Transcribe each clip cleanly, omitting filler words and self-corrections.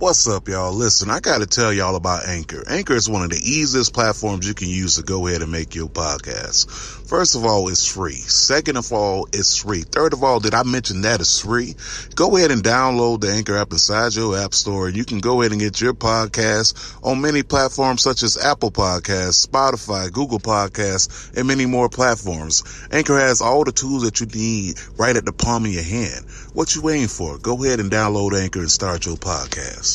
What's up, y'all? Listen, I gotta tell y'all about Anchor. Anchor is one of the easiest platforms you can use to go ahead and make your podcast. First of all, it's free. Second of all, it's free. Third of all, did I mention that it's free? Go ahead and download the Anchor app inside your app store. You can go ahead and get your podcast on many platforms such as Apple Podcasts, Spotify, Google Podcasts, and many more platforms. Anchor has all the tools that you need right at the palm of your hand. What you waiting for? Go ahead and download Anchor and start your podcast.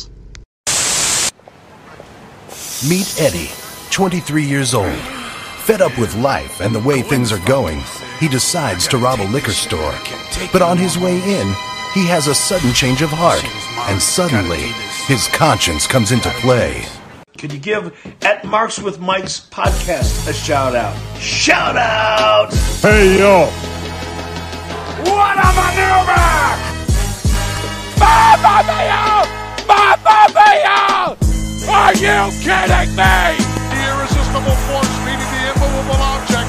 Meet Eddie, 23 years old. Fed up with life and the way things are going, he decides to rob a liquor store. But on his way in, he has a sudden change of heart, and suddenly, his conscience comes into play. Could you give at Marks with Mike's podcast a shout out? Shout out! Hey, yo! What a maneuver! Mamma mia! Are you kidding me? The irresistible force meeting the immovable object.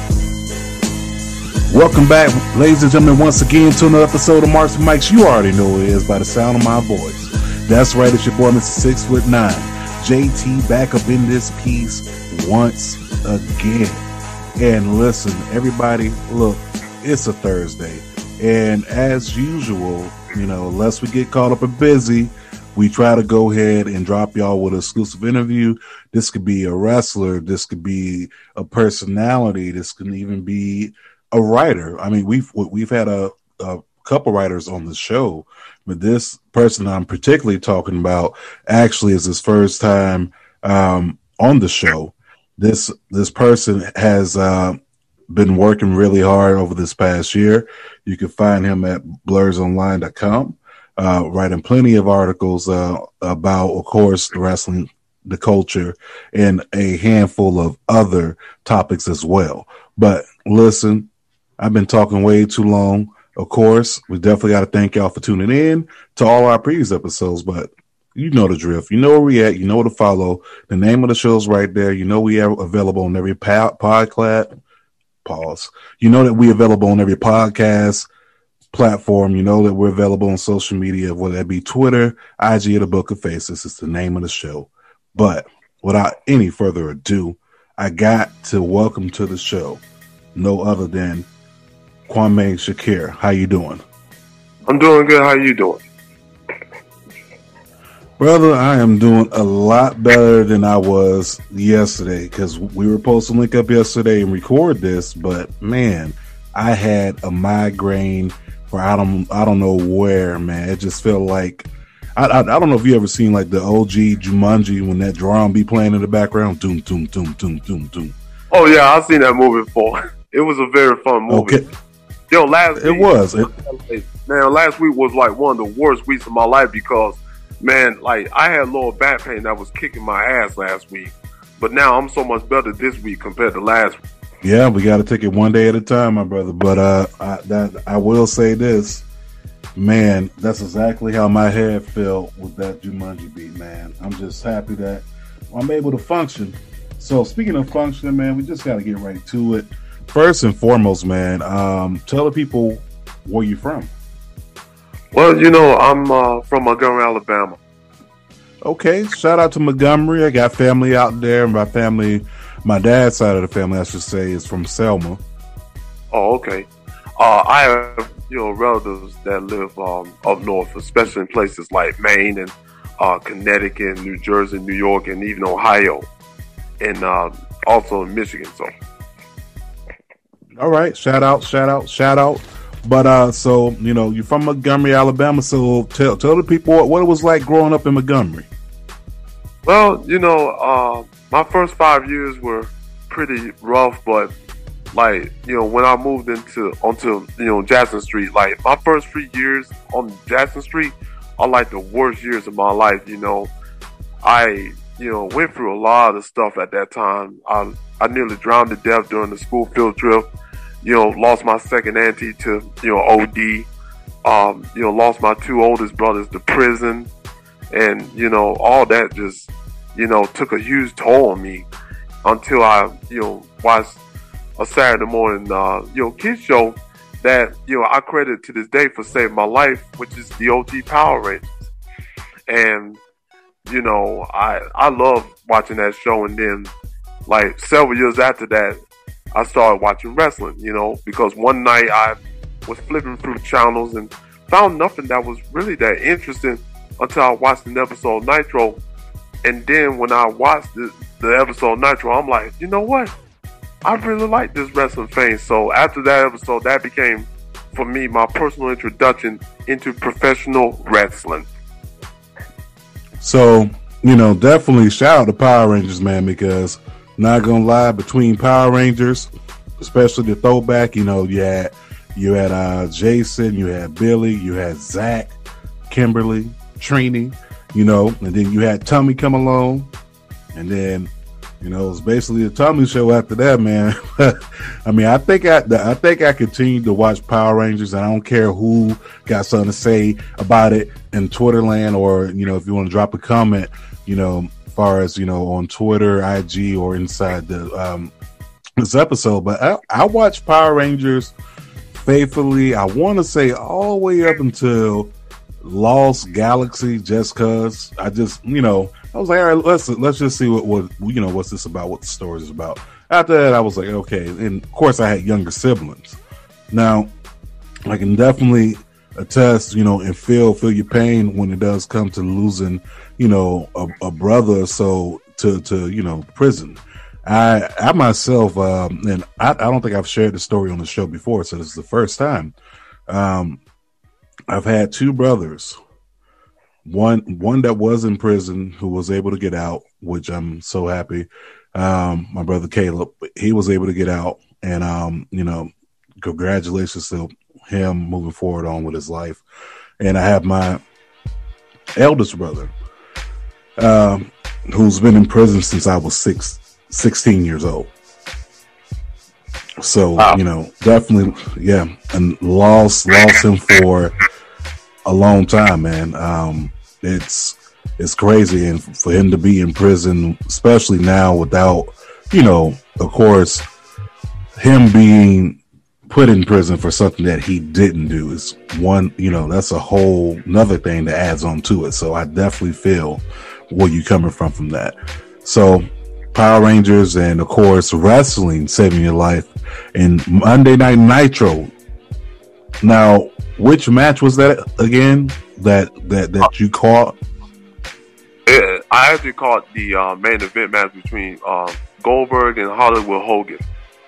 Welcome back, ladies and gentlemen, once again to another episode of Marks and Mikes. You already know who it is by the sound of my voice. That's right, it's your boy, Mr. 6'9", JT, back up in this piece once again. And listen, everybody, look, it's a Thursday. And as usual, unless we get caught up and busy, we try to go ahead and drop y'all with an exclusive interview. This could be a wrestler. This could be a personality. This can even be a writer. I mean, we've had a couple writers on the show, but this person I'm particularly talking about actually is his first time on the show. This person has been working really hard over this past year. You can find him at blursonline.com. Writing plenty of articles about, of course, the wrestling, the culture, and a handful of other topics as well. But listen, I've been talking way too long. Of course, we definitely got to thank y'all for tuning in to all our previous episodes, but you know the drift. You know where we at. You know where to follow. The name of the show's right there. You know we are available on every podcast. Pause. You know that we available on every podcast platform. You know that we're available on social media, whether that be Twitter, IG, or the Book of Faces. It's the name of the show. But without any further ado, I got to welcome to the show no other than Kwame Shakir. How you doing? I'm doing good. How you doing? Brother, I am doing a lot better than I was yesterday, because we were supposed to link up yesterday and record this, but man, I had a migraine for I don't know where, man. It just felt like I don't know if you ever seen like the OG Jumanji when that drum be playing in the background. Doom, doom, doom, doom, doom, doom. Oh yeah, I've seen that movie before. It was a very fun movie. Okay. Yo, last week was like one of the worst weeks of my life because, man, like I had lower back pain that was kicking my ass last week, but now I'm so much better this week compared to last week. Yeah, we got to take it one day at a time, my brother. But I will say this, man, that's exactly how my head felt with that Jumanji beat, man. I'm just happy that I'm able to function. So speaking of functioning, man, we just got to get right to it. First and foremost, man, tell the people where you're from. Well, I'm from Montgomery, Alabama. Okay, shout out to Montgomery. I got family out there. My dad's side of the family, I should say, is from Selma. Oh, okay. I have, relatives that live up north, especially in places like Maine and Connecticut, New Jersey, New York, and even Ohio, and also in Michigan. So, all right, shout out. But so you're from Montgomery, Alabama. So tell the people what it was like growing up in Montgomery. Well, my first 5 years were pretty rough, but when I moved onto Jackson Street, like my first 3 years on Jackson Street are like the worst years of my life. I went through a lot of stuff at that time. I nearly drowned to death during the school field trip. Lost my second auntie to OD. Lost my two oldest brothers to prison, and all that just took a huge toll on me until I watched a Saturday morning kids show that I credit to this day for saving my life, which is the OG Power Rangers. And you know, I love watching that show. And then, like, several years after that, I started watching wrestling, you know, because one night I was flipping through channels and found nothing that was really that interesting until I watched an episode of Nitro. And then when I watched the episode of Nitro, I'm like, you know what? I really like this wrestling thing. So after that episode, that became, for me, my personal introduction into professional wrestling. So, you know, definitely shout out to Power Rangers, man, because not gonna lie, between Power Rangers, especially the throwback, you know, you had Jason, you had Billy, you had Zach, Kimberly, Trini, you know, and then you had Tommy come along, and then, you know, it was basically a Tommy show after that, man. I mean, I think I continued to watch Power Rangers, and I don't care who got something to say about it in Twitter land, or, you know, if you want to drop a comment, you know, as far as, you know, on Twitter, IG, or inside the this episode. But I watched Power Rangers faithfully. I want to say all the way up until Lost Galaxy, just cause I just, you know, I was like, all right, let's just see what you know, what's this about, what the story is about. After that, I was like, okay. And of course, I had younger siblings. Now, I can definitely attest, you know, and feel your pain when it does come to losing, you know, a brother or so to you know, prison. I myself, and I don't think I've shared the story on the show before, so this is the first time. I've had two brothers. One that was in prison who was able to get out, which I'm so happy. My brother Caleb, he was able to get out, and you know, congratulations to him moving forward on with his life. And I have my eldest brother, who's been in prison since I was 16 years old. So, wow. You know, definitely, yeah, and lost him for a long time, man. It's crazy, and for him to be in prison, especially now without, you know, of course, him being put in prison for something that he didn't do is one, you know, that's a whole another thing that adds on to it. So I definitely feel where you coming from that. So Power Rangers and of course wrestling saving your life, and Monday Night Nitro. Now, which match was that again that you caught? I actually caught the main event match between Goldberg and Hollywood Hogan.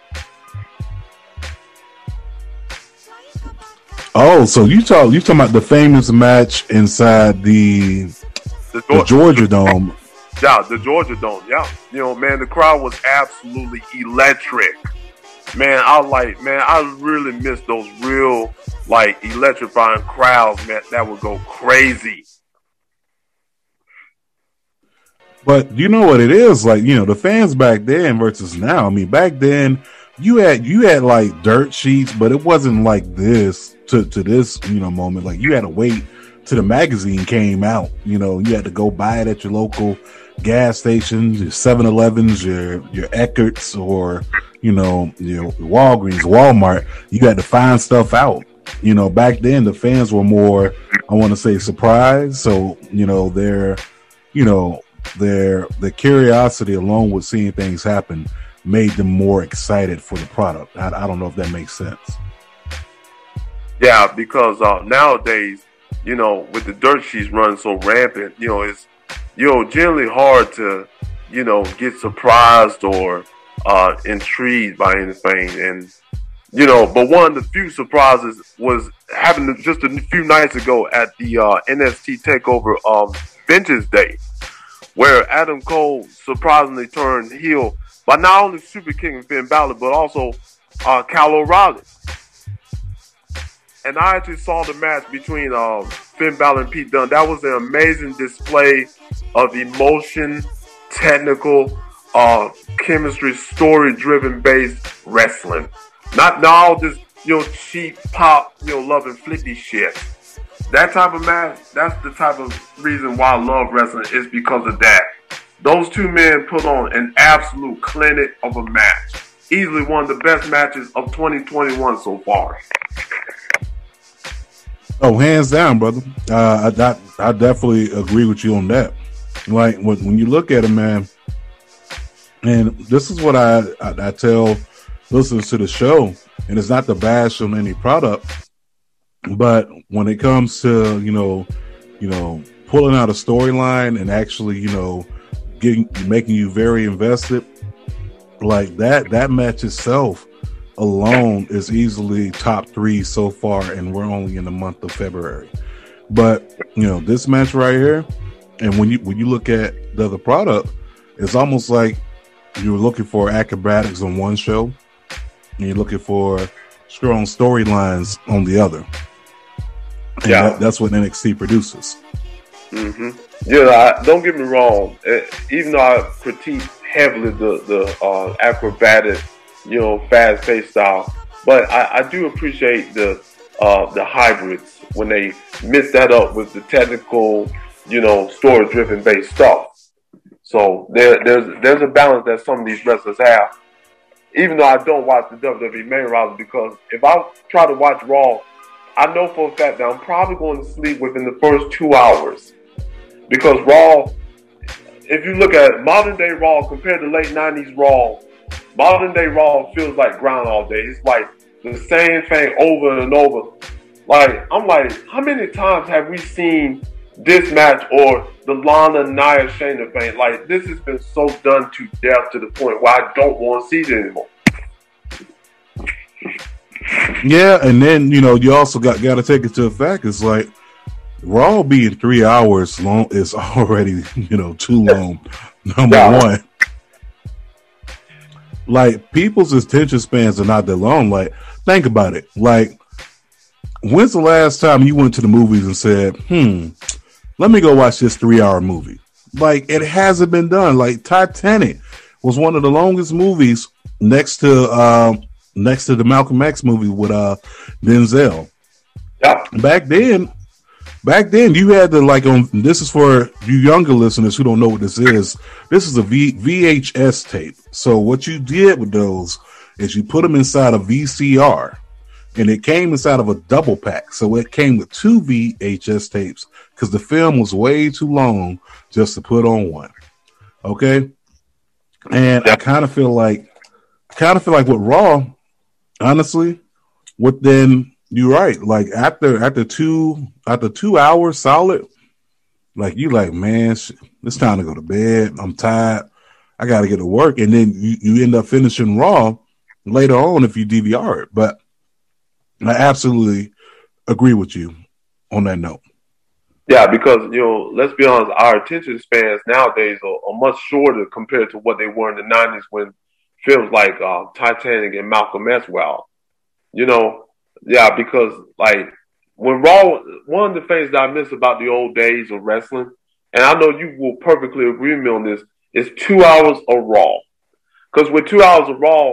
Oh, so you talking about the famous match inside the Georgia Dome? Yeah, the Georgia Dome. Yeah, you know, man, the crowd was absolutely electric. Man, I really miss those real, like, electrifying crowds, man, that would go crazy. But you know what it is, like, you know, the fans back then versus now. I mean, back then you had like dirt sheets, but it wasn't like this to this, you know, moment. Like, you had to wait till the magazine came out. You know, you had to go buy it at your local gas stations, your 7-Elevens, your Eckerts, or, you know, your Walgreens, Walmart. You had to find stuff out. You know, back then the fans were more, I want to say, surprised. So, you know, their curiosity along with seeing things happen made them more excited for the product. I don't know if that makes sense. Yeah, because nowadays, you know, with the dirt sheets running so rampant, you know, it's, you know, generally hard to, you know, get surprised or intrigued by anything. And, you know, but one of the few surprises was happening just a few nights ago at the NXT TakeOver Vengeance Day, where Adam Cole surprisingly turned heel by not only Super King Finn Balor, but also Kyle O'Reilly. And I actually saw the match between Finn Balor and Pete Dunne. That was an amazing display of emotion, technical, chemistry, story-driven based wrestling. Not all this, you know, cheap pop, you know, love and flippy shit. That type of match, that's the type of reason why I love wrestling, is because of that. Those two men put on an absolute clinic of a match. Easily one of the best matches of 2021 so far. Oh, hands down, brother. I definitely agree with you on that. Like when you look at it, man, and this is what I tell listeners to the show, and it's not to bash on any product, but when it comes to pulling out a storyline and actually making you very invested, like that match itself alone is easily top 3 so far, and we're only in the month of February. But this match right here, and when you look at the other product, it's almost like you're looking for acrobatics on one show, and you're looking for strong storylines on the other. And that's what NXT produces. Mm-hmm. Don't get me wrong. Even though I critique heavily the acrobatic, fast-paced style, but I do appreciate the hybrids when they mix that up with the technical, story-driven based stuff. So there's a balance that some of these wrestlers have. Even though I don't watch the WWE main roster, because if I try to watch Raw, I know for a fact that I'm probably going to sleep within the first 2 hours. Because Raw, if you look at modern day Raw compared to late 90s Raw, modern day Raw feels like Groundhog Day. It's like the same thing over and over. Like, I'm like, how many times have we seen this match or the Lana Nia Shayna thing? Like, this has been so done to death to the point where I don't want to see it anymore. Yeah, and then you also got to take it to the fact. It's like Raw being 3 hours long is already too long. Number one, like, people's attention spans are not that long. Like, think about it. Like, when's the last time you went to the movies and said, let me go watch this 3-hour movie? Like, it hasn't been done. Like, Titanic was one of the longest movies next to the Malcolm X movie with Denzel. Yeah. Back then you had to, this is for you younger listeners who don't know what this is. This is a VHS tape. So what you did with those is you put them inside a VCR, and it came inside of a double pack. So it came with 2 VHS tapes because the film was way too long just to put on one. Okay. And I kind of feel like with Raw, honestly, you're right. Like after 2 hours solid, like you like, man, it's time to go to bed. I'm tired. I got to get to work. And then you end up finishing Raw later on if you DVR it. But I absolutely agree with you on that note. Yeah, because, let's be honest, our attention spans nowadays are much shorter compared to what they were in the 90s when films like Titanic and Malcolm X were out. Yeah, because, like, when Raw, one of the things that I miss about the old days of wrestling, and I know you will perfectly agree with me on this, is 2 hours of Raw. Because with 2 hours of Raw,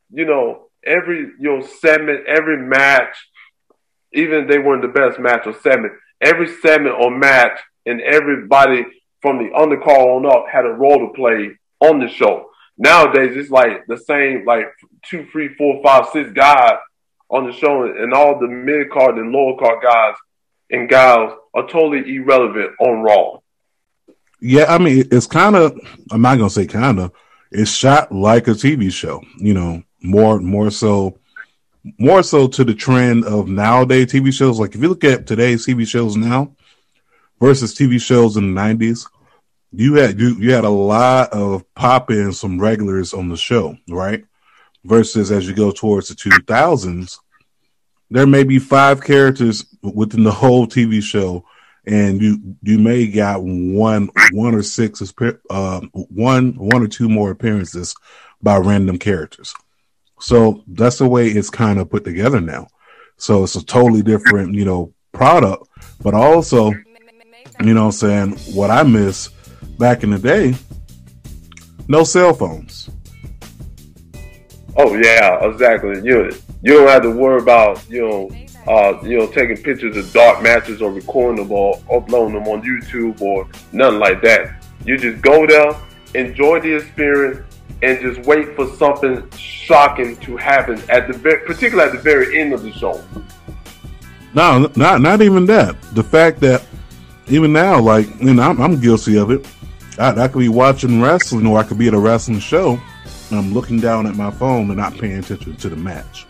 every segment, every match, even if they weren't the best match or segment, every segment or match and everybody from the undercard on up had a role to play on the show. Nowadays, it's like the same, like 2, 3, 4, 5, 6 guys on the show, and all the mid card and lower card guys and gals are totally irrelevant on Raw. Yeah, I mean, it's kind of, I'm not going to say kind of, it's shot like a TV show, more so to the trend of nowadays TV shows. Like if you look at today's TV shows now versus TV shows in the 90s, you had a lot of pop-ins from regulars on the show, right? Versus as you go towards the 2000s, there may be 5 characters within the whole TV show, and you may got one or 6 one or 2 more appearances by random characters. So that's the way it's kind of put together now. So it's a totally different, product, but also, what I miss back in the day, no cell phones. Oh yeah, exactly. You don't have to worry about taking pictures of dark matches or recording them or uploading them on YouTube or nothing like that. You just go there, enjoy the experience, and just wait for something shocking to happen particularly at the very end of the show. No, not even that. The fact that even now, like, I'm guilty of it. I could be watching wrestling, or I could be at a wrestling show, and I'm looking down at my phone and not paying attention to the match.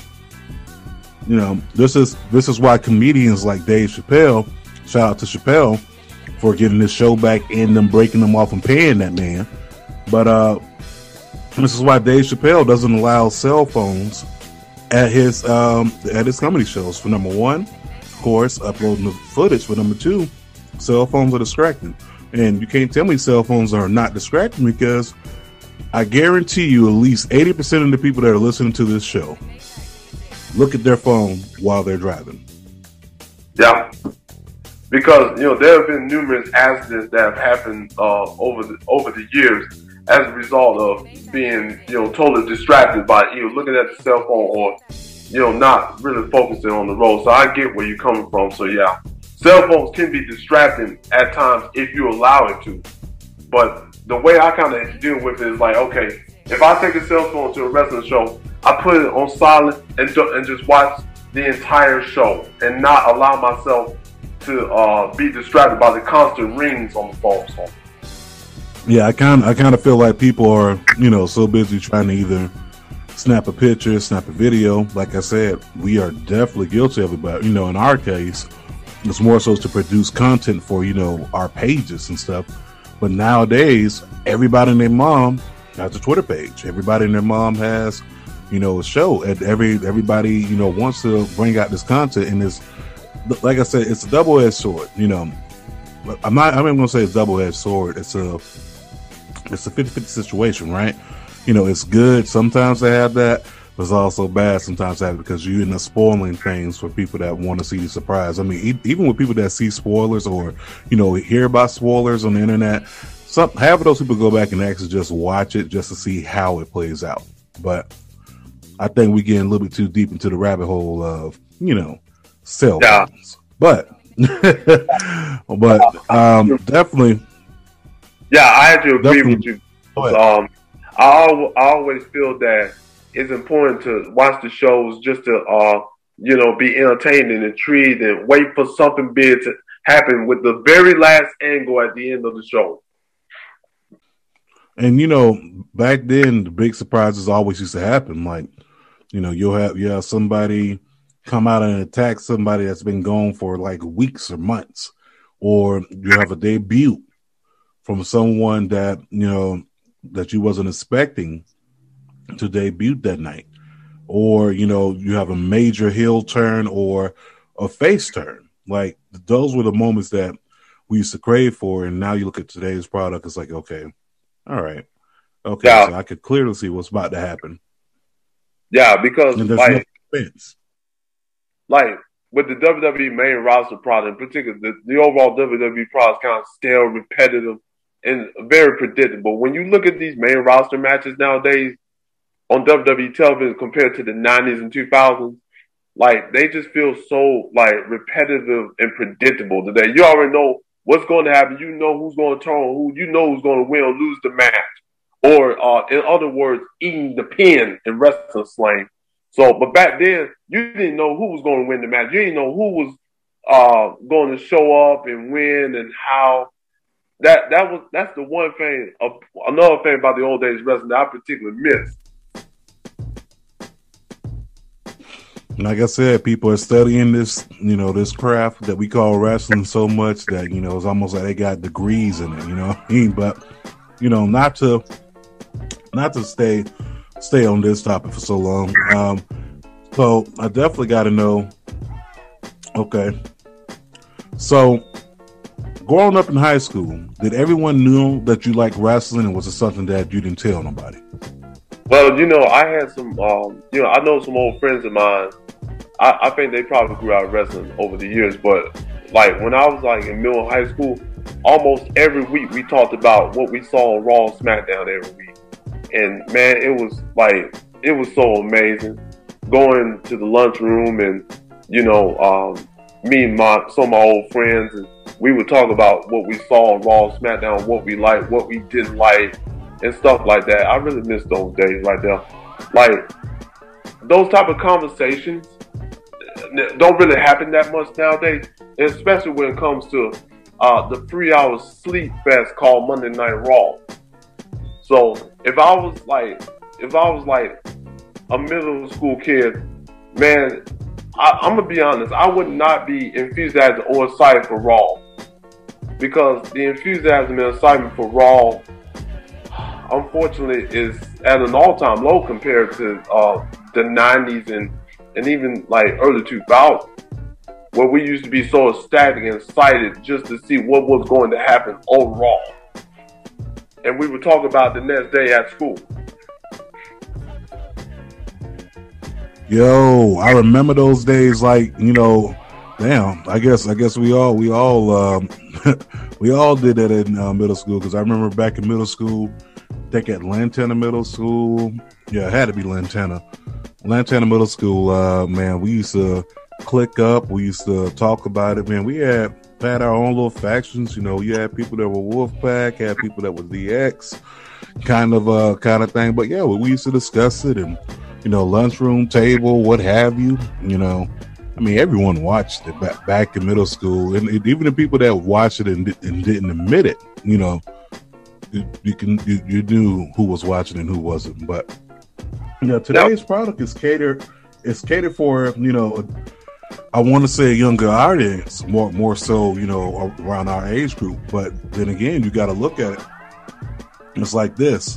You know, this is why comedians like Dave Chappelle, shout out to Chappelle for getting his show back and them breaking them off and paying that man. But this is why Dave Chappelle doesn't allow cell phones at his comedy shows. For number one, of course, uploading the footage. For number two, cell phones are distracting. And you can't tell me cell phones are not distracting, because I guarantee you at least 80% of the people that are listening to this show look at their phone while they're driving. Yeah. Because, you know, there have been numerous accidents that have happened over the years as a result of being, you know, totally distracted by, you know, looking at the cell phone, or, you know, not really focusing on the road. So I get where you're coming from. So yeah, cell phones can be distracting at times if you allow it to. But the way I kind of deal with it is like, okay, if I take a cell phone to a wrestling show, I put it on silent and just watch the entire show and not allow myself to be distracted by the constant rings on the phone. So. Yeah, I kind of feel like people are, you know, so busy trying to either snap a picture, snap a video. Like I said, we are definitely guilty of it, but, you know, in our case, it's more so to produce content for, you know, our pages and stuff. But nowadays, everybody and their mom has a Twitter page. Everybody and their mom has, you know, a show. And everybody, you know, wants to bring out this content, and it's, like I said, it's a double-edged sword. You know, I'm not going to say it's a double-edged sword. It's a 50-50 situation, right? You know, it's good sometimes to have that, but it's also bad sometimes to have it, because you end up spoiling things for people that want to see the surprise. I mean, even with people that see spoilers, or, you know, hear about spoilers on the internet, half of those people go back and actually just watch it just to see how it plays out. But I think we get a little bit too deep into the rabbit hole of, you know, cell phones. But definitely. Yeah, I have to agree with you. I always feel that it's important to watch the shows just to, you know, be entertained and intrigued and wait for something big to happen with the very last angle at the end of the show. And, you know, back then, the big surprises always used to happen. Like, you know, you'll have somebody come out and attack somebody that's been gone for like weeks or months, or you have a debut from someone that, you know, that you wasn't expecting to debut that night, or, you know, you have a major heel turn or a face turn. Like, those were the moments that we used to crave for, and now you look at today's product, it's like, okay, all right, okay, yeah. So I could clearly see what's about to happen. Yeah, because and there's no offense. Like with the WWE main roster product, in particular, the overall WWE product is kind of stale, repetitive, and very predictable. When you look at these main roster matches nowadays on WWE television compared to the 90s and 2000s, like, they just feel so, like, repetitive and predictable today. You already know what's going to happen. You know who's going to turn on who. You know who's going to win or lose the match. Or, in other words, eating the pin in wrestling slang. So, but back then, you didn't know who was going to win the match. You didn't know who was going to show up and win and how. That's the one thing. Another thing about the old days wrestling that I particularly miss. Like I said, people are studying this, you know, this craft that we call wrestling so much that, you know, it's almost like they got degrees in it, you know what I mean? But, you know, not to stay on this topic for so long. So I definitely got to know. Okay. So growing up in high school, did everyone know that you liked wrestling, and was it something that you didn't tell nobody? Well, you know, I had some, you know, I know some old friends of mine. I think they probably grew out of wrestling over the years, but like when I was like in middle high school, almost every week we talked about what we saw on Raw and SmackDown every week. And man, it was so amazing going to the lunchroom and, you know, me and some of my old friends, and we would talk about what we saw on Raw and SmackDown, what we liked, what we didn't like, and stuff like that. I really miss those days right there. Like, those type of conversations don't really happen that much nowadays, especially when it comes to the 3 hour sleep fest called Monday Night Raw. So if I was like a middle school kid, man, I'm gonna be honest, I would not be enthusiastic or excited for Raw, because the enthusiasm and excitement for Raw, unfortunately, is at an all-time low compared to the 90s and even like early 2000s, where we used to be so ecstatic and excited just to see what was going to happen on Raw. And we would talk about the next day at school. Yo, I remember those days. Like, you know, damn. I guess we all we all did that in middle school. Because I remember back in middle school, I think at Lantana Middle School. Yeah, it had to be Lantana Middle School. Man, we used to click up. We used to talk about it. Man, we had our own little factions. You know, you had people that were Wolfpack, had people that were DX, kind of thing. But yeah, we used to discuss it, and you know, lunchroom table, what have you. You know, I mean, everyone watched it back in middle school, and even the people that watched it and didn't admit it. You know, you knew who was watching and who wasn't. But you know, today's product is catered for, you know, I want to say a younger audience, more so, you know, around our age group. But then again, you got to look at it. It's like this.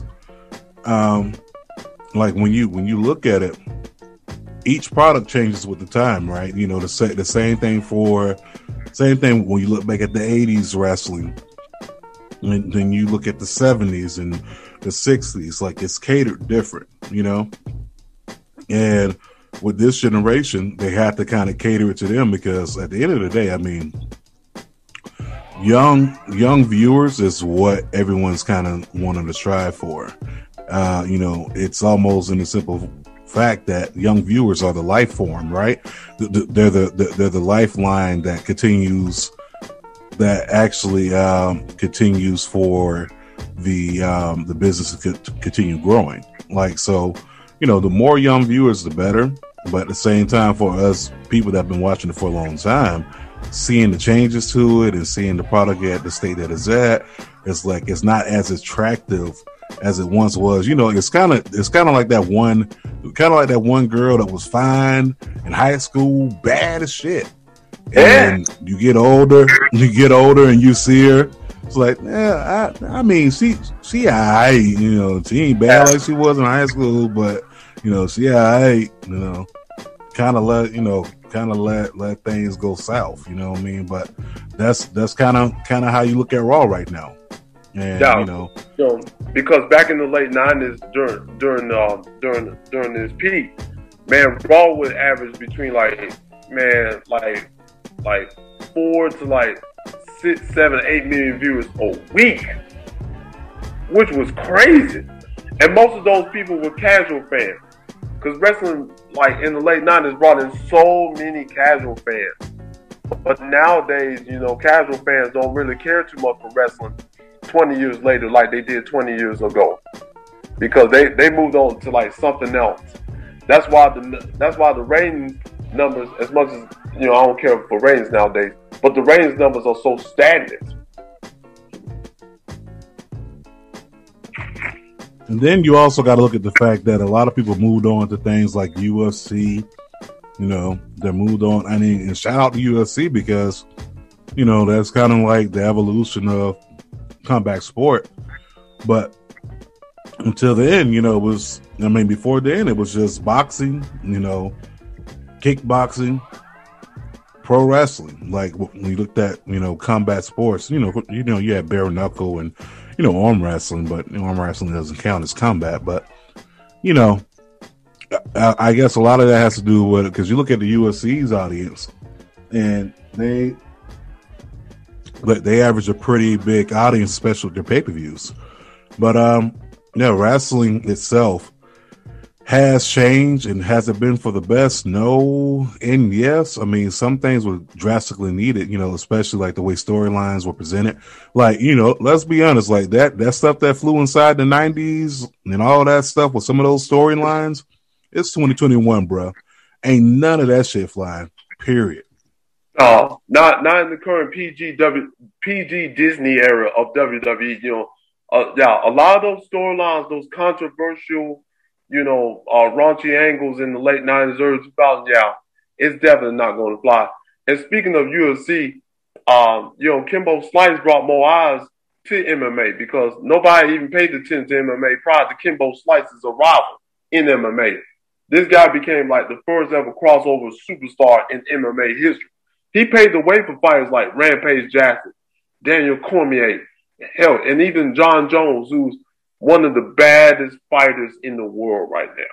Like when you look at it, each product changes with the time, right? You know, the same thing when you look back at the 80s wrestling, and then you look at the 70s and the 60s, like it's catered different, you know? And with this generation, they have to kind of cater it to them, because at the end of the day, I mean, young viewers is what everyone's kind of wanting to strive for. You know, it's almost in the simple fact that young viewers are the life form, right? They're the lifeline that continues for the business to continue growing. Like, so, you know, the more young viewers, the better. But at the same time, for us people that have been watching it for a long time, seeing the changes to it and seeing the product at the state that it's at, it's like it's not as attractive as it once was. You know, it's kind of like that one girl that was fine in high school, bad as shit. And you get older and you see her. It's like, yeah, I mean, she alright, you know, she ain't bad like she was in high school, but you know, she alright, you know, kind of let things go south, you know what I mean? But that's kind of how you look at Raw right now. And yeah, you know, because back in the late 90s, during this peak, man, Raw would average between like 4 to 6, 7, 8 million viewers a week, which was crazy. And most of those people were casual fans, because wrestling, like in the late 90s, brought in so many casual fans. But nowadays, you know, casual fans don't really care too much for wrestling 20 years later like they did 20 years ago, because they moved on to like something else. That's why the ratings numbers, as much as, you know, I don't care for ratings nowadays, but the ratings numbers are so stagnant. And then you also got to look at the fact that a lot of people moved on to things like UFC. You know, they moved on. I mean, and shout out to UFC, because, you know, that's kind of like the evolution of combat sport. But until then, you know, before then, it was just boxing, you know, kickboxing, pro wrestling. Like when you looked at, you know, combat sports, you know, you had bare knuckle and, you know, arm wrestling, but arm wrestling doesn't count as combat. But, you know, I guess a lot of that has to do with it, because you look at the UFC's audience, and they average a pretty big audience, especially with their pay-per-views. But yeah, wrestling itself has changed, and has it been for the best? No and yes. I mean, some things were drastically needed, you know, especially like the way storylines were presented. Like, you know, let's be honest, like that stuff that flew inside the 90s and all that stuff with some of those storylines, it's 2021, bro. Ain't none of that shit flying, period. Not in the current PG Disney era of WWE. A lot of those storylines, those controversial, raunchy angles in the late '90s, early 2000s. Yeah, it's definitely not going to fly. And speaking of UFC, Kimbo Slice brought more eyes to MMA because nobody even paid attention to MMA prior to Kimbo Slice's arrival in MMA. This guy became like the first ever crossover superstar in MMA history. He paved the way for fighters like Rampage Jackson, Daniel Cormier, hell, and even John Jones, who's one of the baddest fighters in the world right now.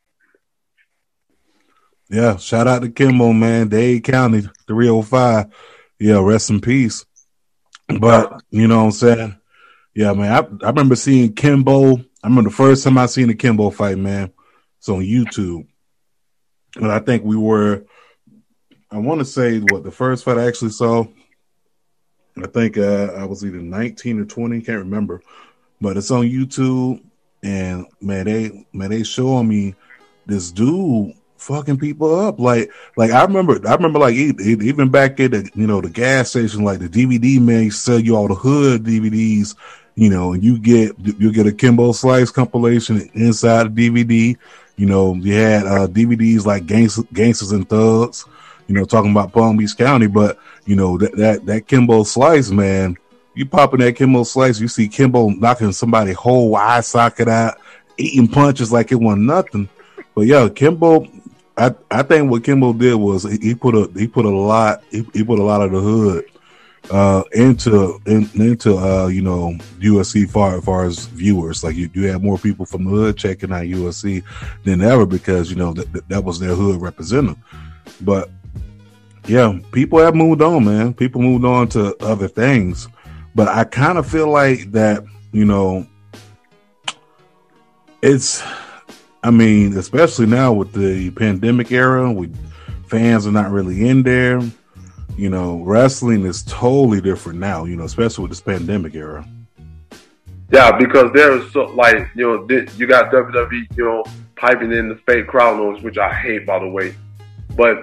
Yeah, shout out to Kimbo, man. Dade County, 305. Yeah, rest in peace. But, you know what I'm saying? Yeah, man, I remember seeing Kimbo. I remember the first time I seen a Kimbo fight, man. It's on YouTube. And I think I want to say the first fight I actually saw, I think I was either 19 or 20, can't remember. But it's on YouTube. And, man, they showing me this dude fucking people up. Like I remember like even back at the gas station, like the DVD man sell you all the hood DVDs, and you get a Kimbo Slice compilation inside the DVD. You had DVDs like Gangsters and Thugs, talking about Palm Beach County, but that Kimbo Slice, man, you pop in that Kimbo Slice, you see Kimbo knocking somebody whole eye socket out, eating punches like it wasn't nothing. But yeah, Kimbo, I think what Kimbo did was he put a lot of the hood into UFC far as viewers. Like you had more people from the hood checking out UFC than ever because that was their hood representative. But yeah, people have moved on, man. People moved on to other things. But I kind of feel like that, especially now with the pandemic era, fans are not really in there. Wrestling is totally different now, especially with this pandemic era. Yeah, because there's you got WWE, piping in the fake crowd noise, which I hate, by the way. But,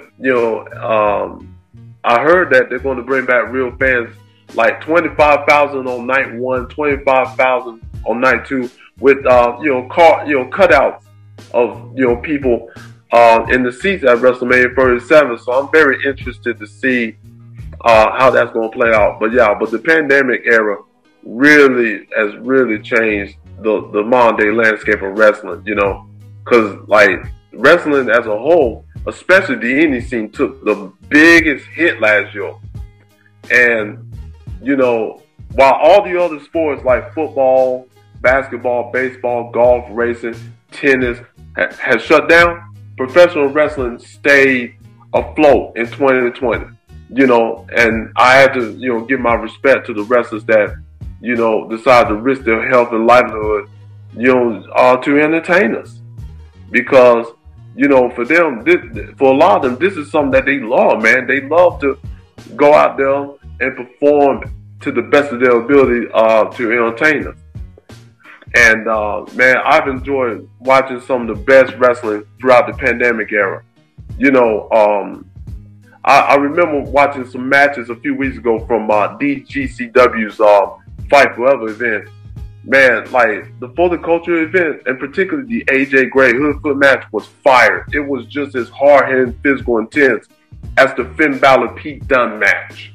I heard that they're going to bring back real fans, like 25,000 on night one, 25,000 on night two, with, cutouts of, people in the seats at WrestleMania 37. So I'm very interested to see how that's going to play out. But the pandemic era has really changed the modern day landscape of wrestling, because like wrestling as a whole, especially the indie scene, took the biggest hit last year. And, while all the other sports like football, basketball, baseball, golf, racing, tennis has shut down, professional wrestling stayed afloat in 2020. And I had to, give my respect to the wrestlers that, decide to risk their health and livelihood, to entertain us. Because, for them, for a lot of them, this is something that they love, man. They love to go out there and perform to the best of their ability to entertain us. And, man, I've enjoyed watching some of the best wrestling throughout the pandemic era. I remember watching some matches a few weeks ago from DGCW's Fight Forever event. Man, like the For the Culture event, and particularly the AJ Gray Hoodfoot match, was fire. It was just as hard-hitting, physical, intense as the Finn Balor Pete Dunne match.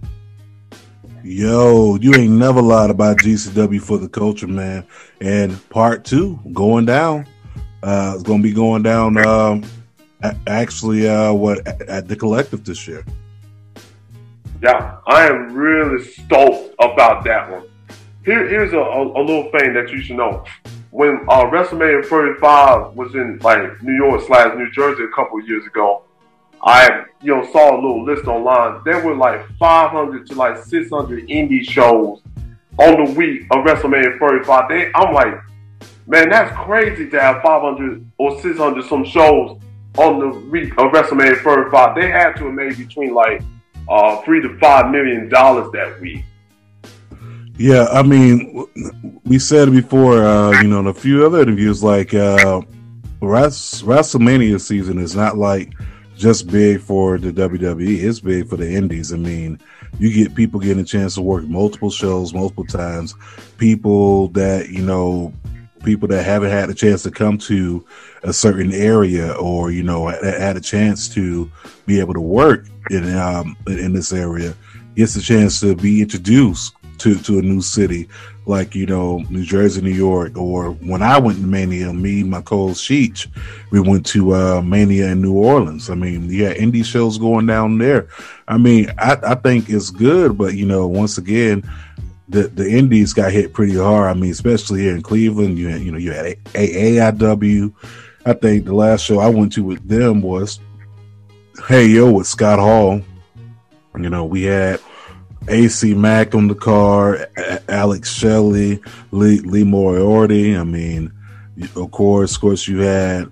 Yo, you ain't never lied about GCW For the Culture, man. And part 2 going down. It's going to be going down at the Collective this year. Yeah, I am really stoked about that one. Here's a little thing that you should know. When WrestleMania 35 was in New York / New Jersey a couple of years ago, I saw a little list online. There were 500 to 600 indie shows on the week of WrestleMania 35. I'm like, man, that's crazy to have 500 or 600 some shows on the week of WrestleMania 35. They had to have made between $3 to $5 million that week. Yeah, I mean, we said it before, in a few other interviews, WrestleMania season is not like just big for the WWE. It's big for the indies. I mean, you get people getting a chance to work multiple shows, multiple times. People that, people that haven't had a chance to come to a certain area, or, had a chance to be able to work in this area, gets a chance to be introduced to a new city, like, New Jersey, New York. Or when I went to Mania, me and my co-host Sheech, we went to Mania in New Orleans. I mean, you had indie shows going down there. I mean, I think it's good, but, once again, the indies got hit pretty hard. I mean, especially here in Cleveland, you had AIW. I think the last show I went to with them was Hey Yo with Scott Hall. We had AC Mack on the card, Alex Shelley, Lee Moriarty. I mean, of course, you had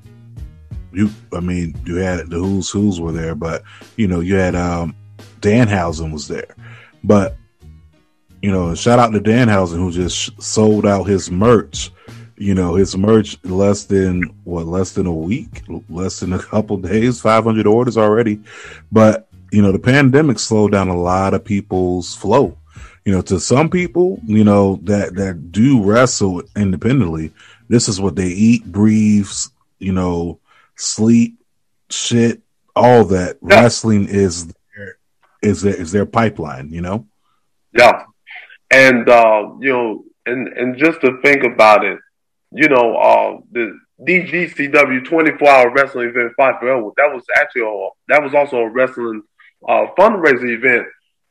the who's were there, but you had Danhausen was there. But shout out to Danhausen, who just sold out his merch. His merch less than a week, less than a couple days, 500 orders already. But the pandemic slowed down a lot of people's flow. To some people, that do wrestle independently, this is what they eat, breathe, sleep, shit, all that. Yeah. Wrestling is their pipeline, Yeah. And, and just to think about it, the DGCW 24-hour wrestling event, Fight Forever, that was also a wrestling fundraising event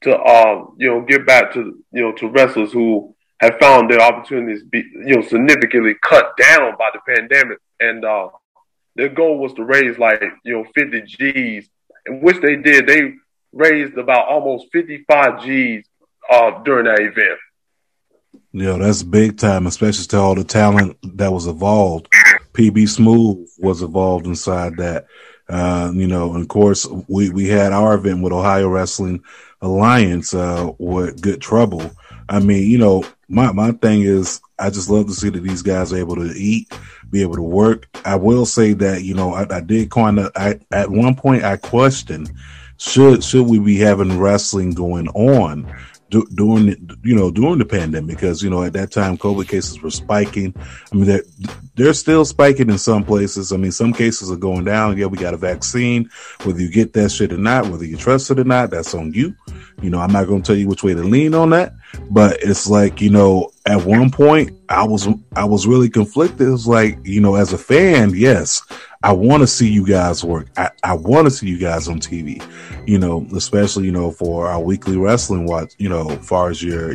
to give back to to wrestlers who have found their opportunities be significantly cut down by the pandemic, and their goal was to raise 50 G's, in which they did. They raised about almost 55 G's during that event. That's big time, especially to all the talent that was involved. PB Smooth was involved inside that. And of course, we had our event with Ohio Wrestling Alliance with Good Trouble. I mean, my thing is, I just love to see that these guys are able to eat, be able to work. I will say that, I did at one point I questioned, should we be having wrestling going on during the pandemic, because at that time COVID cases were spiking. I mean, they're still spiking in some places. I mean, some cases are going down. Yeah, we got a vaccine. Whether you get that shit or not, whether you trust it or not, that's on you. I'm not going to tell you which way to lean on that, but it's like, at one point I was really conflicted. It's like, as a fan, yes, I want to see you guys work. I want to see you guys on TV, especially, for our weekly wrestling watch, as far as your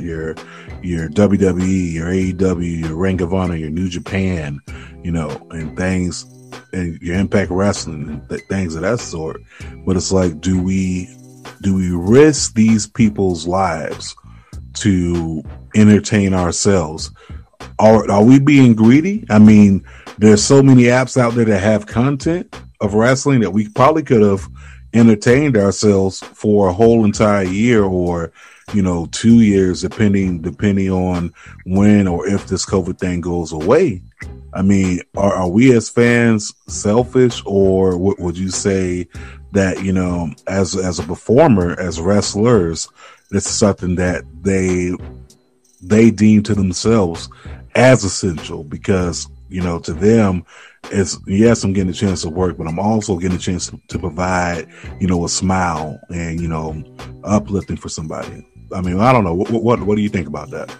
WWE, your AEW, your Ring of Honor, your New Japan, and things, and your Impact Wrestling and things of that sort. But it's like, do we risk these people's lives to entertain ourselves? Are we being greedy? I mean, there's so many apps out there that have content of wrestling that we probably could have entertained ourselves for a whole entire year, or 2 years, depending on when or if this COVID thing goes away. I mean, are we as fans selfish, or would you say that, as a performer, as wrestlers, this is something that they deem to themselves as essential? Because, to them, it's, yes, I'm getting a chance to work, but I'm also getting a chance to provide, a smile and, uplifting for somebody. I mean, I don't know. What do you think about that?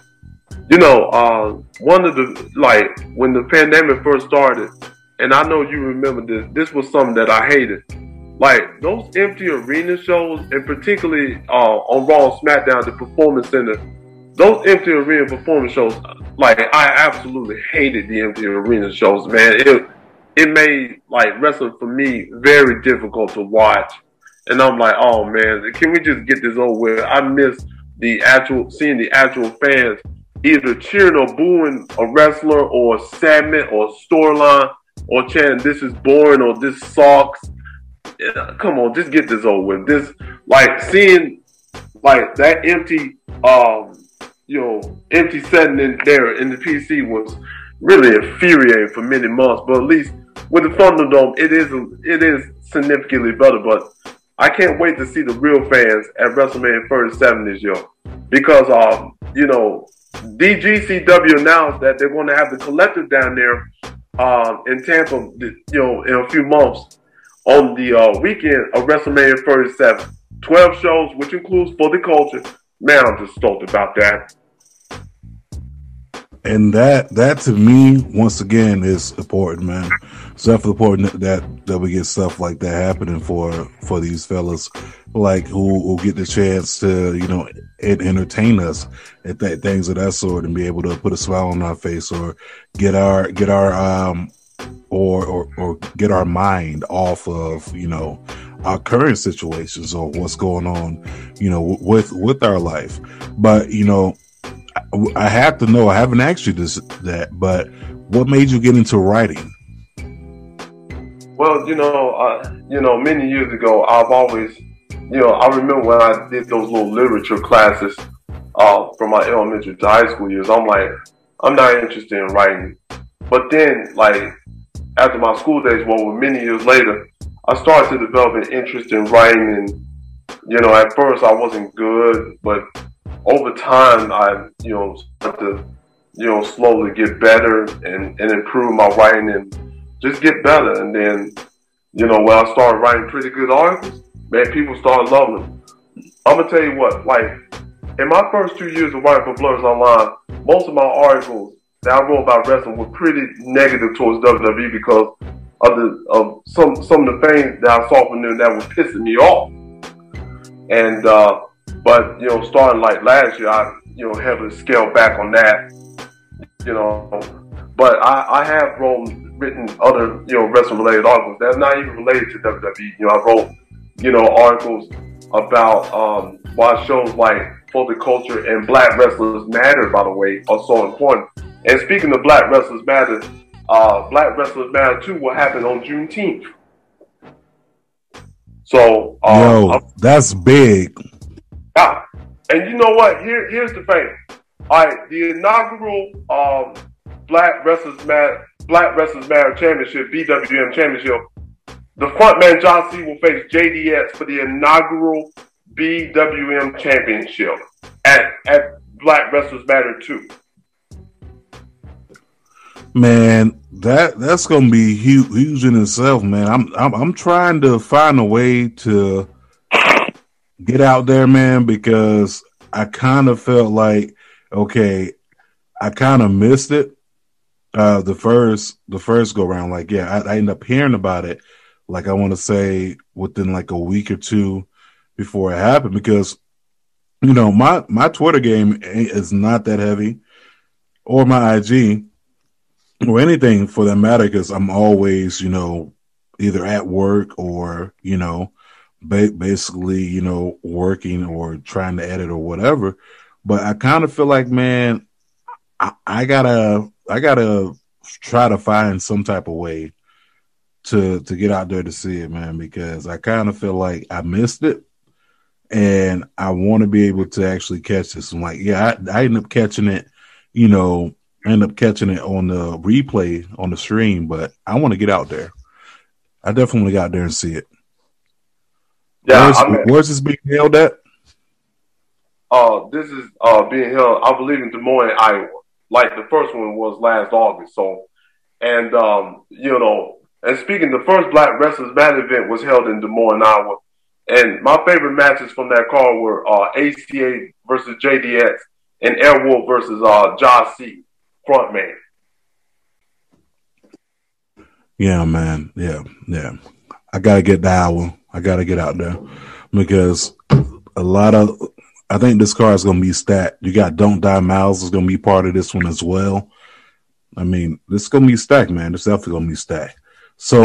One of the, when the pandemic first started, and I know you remember this was something that I hated. Like, those empty arena shows, and particularly on Raw and SmackDown, the Performance Center, those empty arena performance shows, I absolutely hated the empty arena shows, man. It made, wrestling for me very difficult to watch. And I'm like, oh, man, can we just get this over with? I miss seeing the actual fans either cheering or booing a wrestler or a segment or a storyline, or chanting, this is boring or this sucks. Come on, just get this over with. This, seeing that empty empty setting in there in the PC was really infuriating for many months. But at least with the Thunderdome, it is significantly better. But I can't wait to see the real fans at WrestleMania 37 this year because DGCW announced that they're going to have the collective down there in Tampa, in a few months on the weekend of WrestleMania 37. 12 shows, which includes For the Culture. Man, I'm just stoked about that. And that to me, once again, is important, man. It's definitely important that we get stuff like that happening for these fellas, like who get the chance to, entertain us at things of that sort and be able to put a smile on our face or get our or get our mind off of, our current situations or what's going on, with our life. But, I have to know, I haven't asked you that, but what made you get into writing? Well, many years ago, I've always, I remember when I did those little literature classes from my elementary to high school years. I'm like, I'm not interested in writing. But then, like, after my school days, many years later, I started to develop an interest in writing. And, at first I wasn't good, but over time, I, started to, slowly get better and improve my writing and just get better. And then, when I started writing pretty good articles, man, people started loving them. I'm going to tell you what, like, in my first 2 years of writing for Blurs Online, most of my articles that I wrote about wrestling were pretty negative towards WWE because of some of the things that I saw from them that was pissing me off. And, but, starting like last year, I, heavily scaled back on that, but I have written other, wrestling related articles that's not even related to WWE. I wrote, articles about, why shows like For the Culture and Black Wrestlers Matter, by the way, are so important. And speaking of Black Wrestlers Matter, Black Wrestlers Matter 2 will happen on Juneteenth. So, that's big. Yeah. And you know what? Here's the thing. All right, the inaugural Black Wrestlers Matter Championship, BWM Championship, the frontman John C will face JDS for the inaugural BWM Championship at Black Wrestlers Matter 2. Man, that's gonna be huge in itself, man. I'm trying to find a way to get out there, man, because I kind of felt like, okay, I kind of missed it. The first go round, like, yeah, I ended up hearing about it, like I want to say within like a week or two before it happened, because my Twitter game is not that heavy, or my IG, or anything for that matter, because I'm always, either at work or, basically, working or trying to edit or whatever. But I kind of feel like, man, I gotta try to find some type of way to get out there to see it, man, because I kind of feel like I missed it and I want to be able to actually catch this. I'm like, yeah, I ended up catching it, on the replay on the stream, but I want to get out there. I definitely want to get out there and see it. Yeah, where's this being held at? This is being held, I believe, in Des Moines, Iowa. Like the first one was last August. So, and and speaking, the first Black Wrestlers Matter event was held in Des Moines, Iowa. And my favorite matches from that card were ACA versus JDX and Airwolf versus Josh C, frontman. Yeah, man. Yeah. I gotta get that one. I gotta get out there because I think this card is gonna be stacked. You got Don't Die Miles is gonna be part of this one as well. I mean, this is gonna be stacked, man. It's definitely gonna be stacked. So,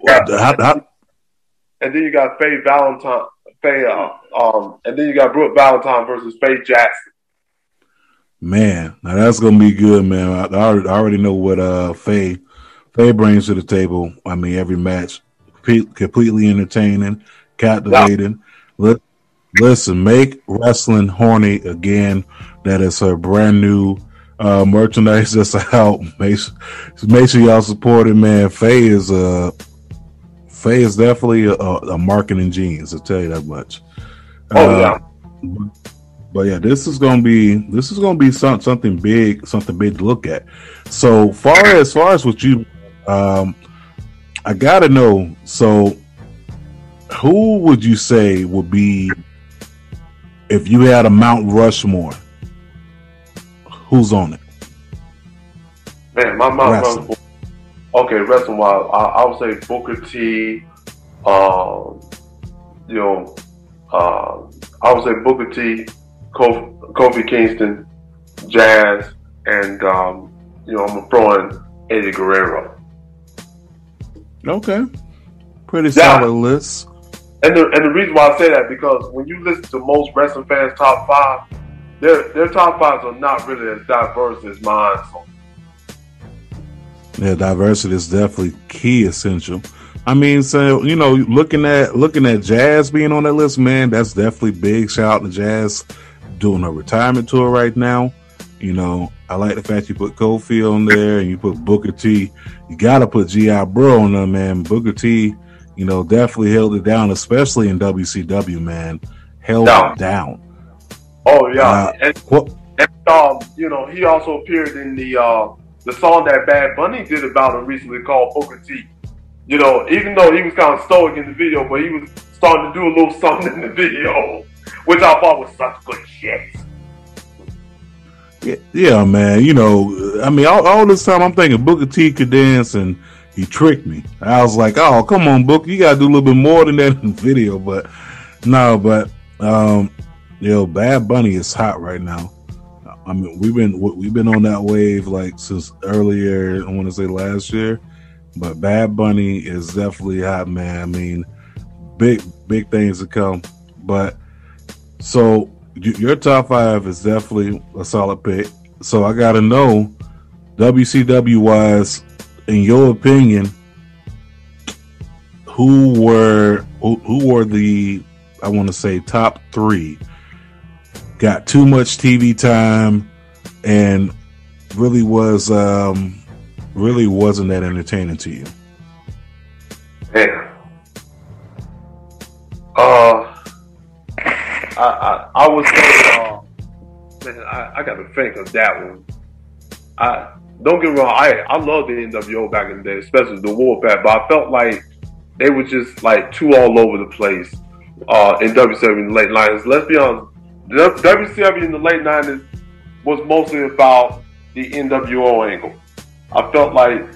and then you got Faye Valentine, and then you got Brooke Valentine versus Faye Jackson. Man, now that's gonna be good, man. I already know what Faye brings to the table. I mean, every match completely entertaining, captivating. Yeah. Listen, make wrestling horny again. That is her brand new Merchandise that's out. Make sure y'all support it, man. Faye is definitely a marketing genius. I'll tell you that much. Yeah. But yeah, this is gonna be something big to look at. So as far as what you, I gotta know. So, who would you say would be, if you had a Mount Rushmore? Who's on it? Man, my Mount Rushmore. Okay, wrestling wise, I would say Booker T. I would say Booker T, Kofi Kingston, Jazz, and I'm gonna throw in Eddie Guerrero. Okay, pretty solid list. And the reason why I say that, because when you listen to most wrestling fans' top five, their top fives are not really as diverse as mine. So. Yeah, diversity is definitely key, essential. I mean, so looking at Jazz being on that list, man, that's definitely big. Shout out to Jazz doing a retirement tour right now. I like the fact you put Kofi on there and you put Booker T. You gotta put G.I. Bro on there, man. Booker T, definitely held it down, especially in WCW, man. Held it down. Oh yeah, he also appeared in the song that Bad Bunny did about him recently called Booker T. Even though he was kind of stoic in the video, but he was starting to do a little something in the video, which I thought was such good shit. Yeah, man. All this time I'm thinking Booker T could dance, and he tricked me. I was like, oh, come on, Booker, you gotta do a little bit more than that in the video. But no, Bad Bunny is hot right now. I mean, we've been on that wave like since earlier. I want to say last year, but Bad Bunny is definitely hot, man. I mean, big things to come. But so your top five is definitely a solid pick. So I got to know, WCW wise, in your opinion, who were the, I want to say, top three? Got too much TV time and really wasn't that entertaining to you. Man. I would say, I got to think of that one. Don't get me wrong, I love the NWO back in the day, especially the Warpath, but I felt like they were just like too all over the place in WCW in the late 90s. Let's be honest, WCW in the late 90s was mostly about the NWO angle. I felt like,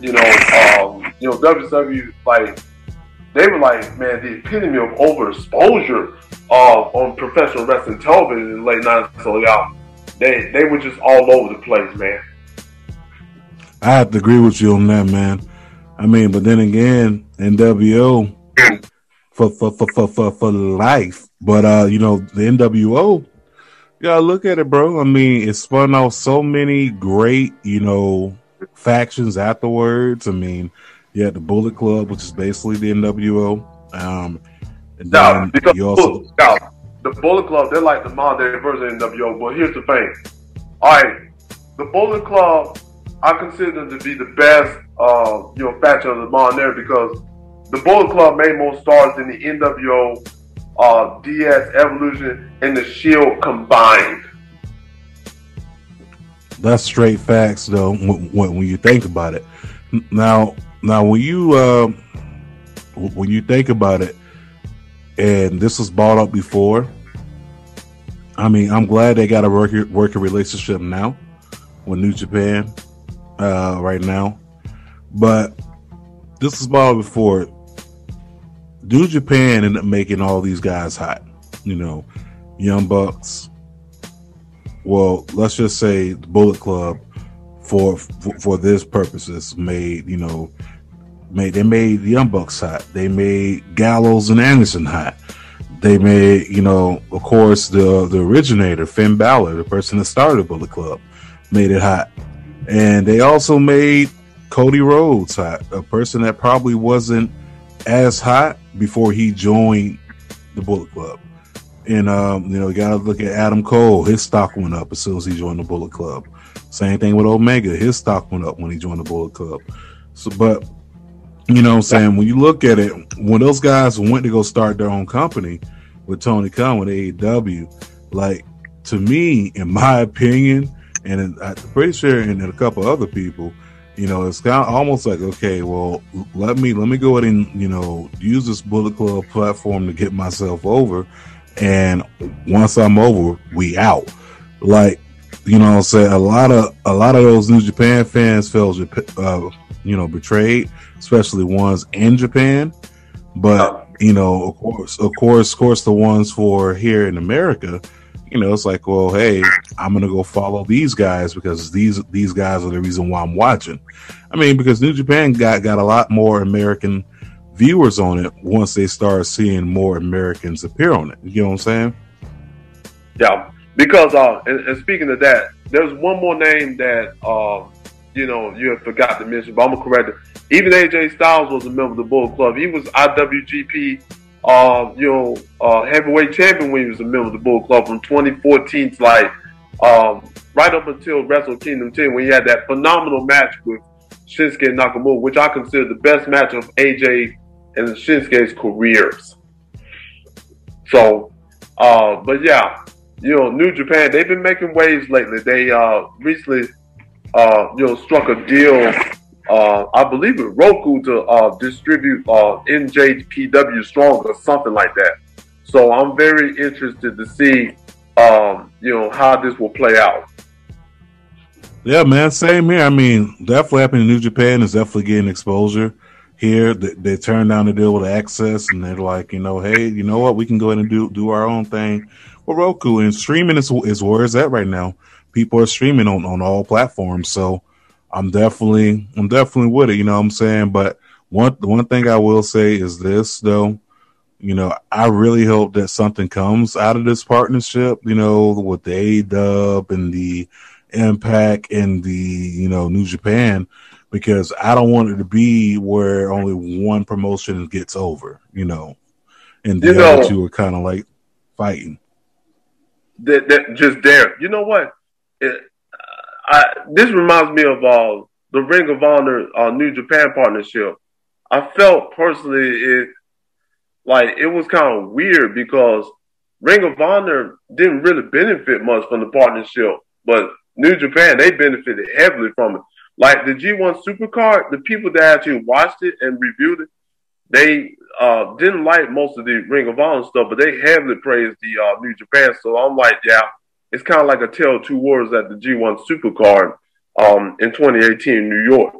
WCW, like, they were like, man, the epitome of overexposure on professional wrestling television in the late 90s. So, yeah, they were just all over the place, man. I have to agree with you on that, man. I mean, but then again, NWO for life. But, the NWO, you gotta look at it, bro. I mean, it spun off so many great, factions afterwards. I mean, you had the Bullet Club, which is basically the NWO. The Bullet Club, they're like the modern day version of NWO. But here's the thing. All right, the Bullet Club, I consider them to be the best, faction of the modern era, because the Bullet Club made more stars than the NWO, DS, Evolution, and the Shield combined. That's straight facts, though. When you think about it, now when you think about it, and this was brought up before. I mean, I'm glad they got a working relationship now with New Japan right now, but this was brought up before. New Japan ended up making all these guys hot, Young Bucks. Well, let's just say the Bullet Club, for this purposes, made the Young Bucks hot. They made Gallows and Anderson hot. They made, of course, the originator, Finn Balor, the person that started Bullet Club, made it hot. And they also made Cody Rhodes hot, a person that probably wasn't as hot before he joined the Bullet Club. And, you got to look at Adam Cole. His stock went up as soon as he joined the Bullet Club. Same thing with Omega. His stock went up when he joined the Bullet Club. So, but you know what I'm saying? When you look at it, when those guys went to go start their own company with Tony Khan with AEW, like, to me, in my opinion, and I'm pretty sure and a couple other people, you know, it's kind of almost like, okay, well, let me go ahead and, you know, use this Bullet Club platform to get myself over, and once I'm over, we out. Like, you know what I'm saying? A lot of those New Japan fans felt, you know, betrayed, especially ones in Japan. But, you know, of course, the ones for here in America, you know, it's like, well, hey, I'm gonna go follow these guys because these guys are the reason why I'm watching. I mean, because New Japan got a lot more American viewers on it once they start seeing more Americans appear on it. You know what I'm saying? Yeah, because and speaking of that, there's one more name that you know, you have forgot to mention, but I'm gonna correct it. Even AJ Styles was a member of the Bullet Club. He was IWGP heavyweight champion when he was a member of the Bullet Club from 2014 to right up until Wrestle Kingdom 10, when he had that phenomenal match with Shinsuke Nakamura, which I consider the best match of AJ and Shinsuke's careers. So, but yeah, you know, New Japan, they've been making waves lately. They recently, struck a deal, I believe with Roku to distribute NJPW Strong or something like that. So I'm very interested to see, how this will play out. Yeah, man, same here. I mean, definitely happening in New Japan is definitely getting exposure here. They turned down the deal with Access, and they're like, you know, hey, you know what? We can go ahead and do our own thing with Roku, and streaming is where it's at right now. People are streaming on all platforms, so I'm definitely with it. You know what I'm saying? But one thing I will say is this, though. You know, I really hope that something comes out of this partnership, you know, with the AEW and the Impact and the, you know, New Japan, because I don't want it to be where only one promotion gets over, you know, and the other two are kind of like fighting. That just there. You know what? This reminds me of the Ring of Honor New Japan partnership. I felt personally it was kind of weird because Ring of Honor didn't really benefit much from the partnership, but New Japan, they benefited heavily from it. Like the G1 Supercard, the people that actually watched it and reviewed it, they didn't like most of the Ring of Honor stuff, but they heavily praised the New Japan. So I'm like, yeah, it's kind of like a tale of two worlds at the G1 Supercard in 2018 in New York.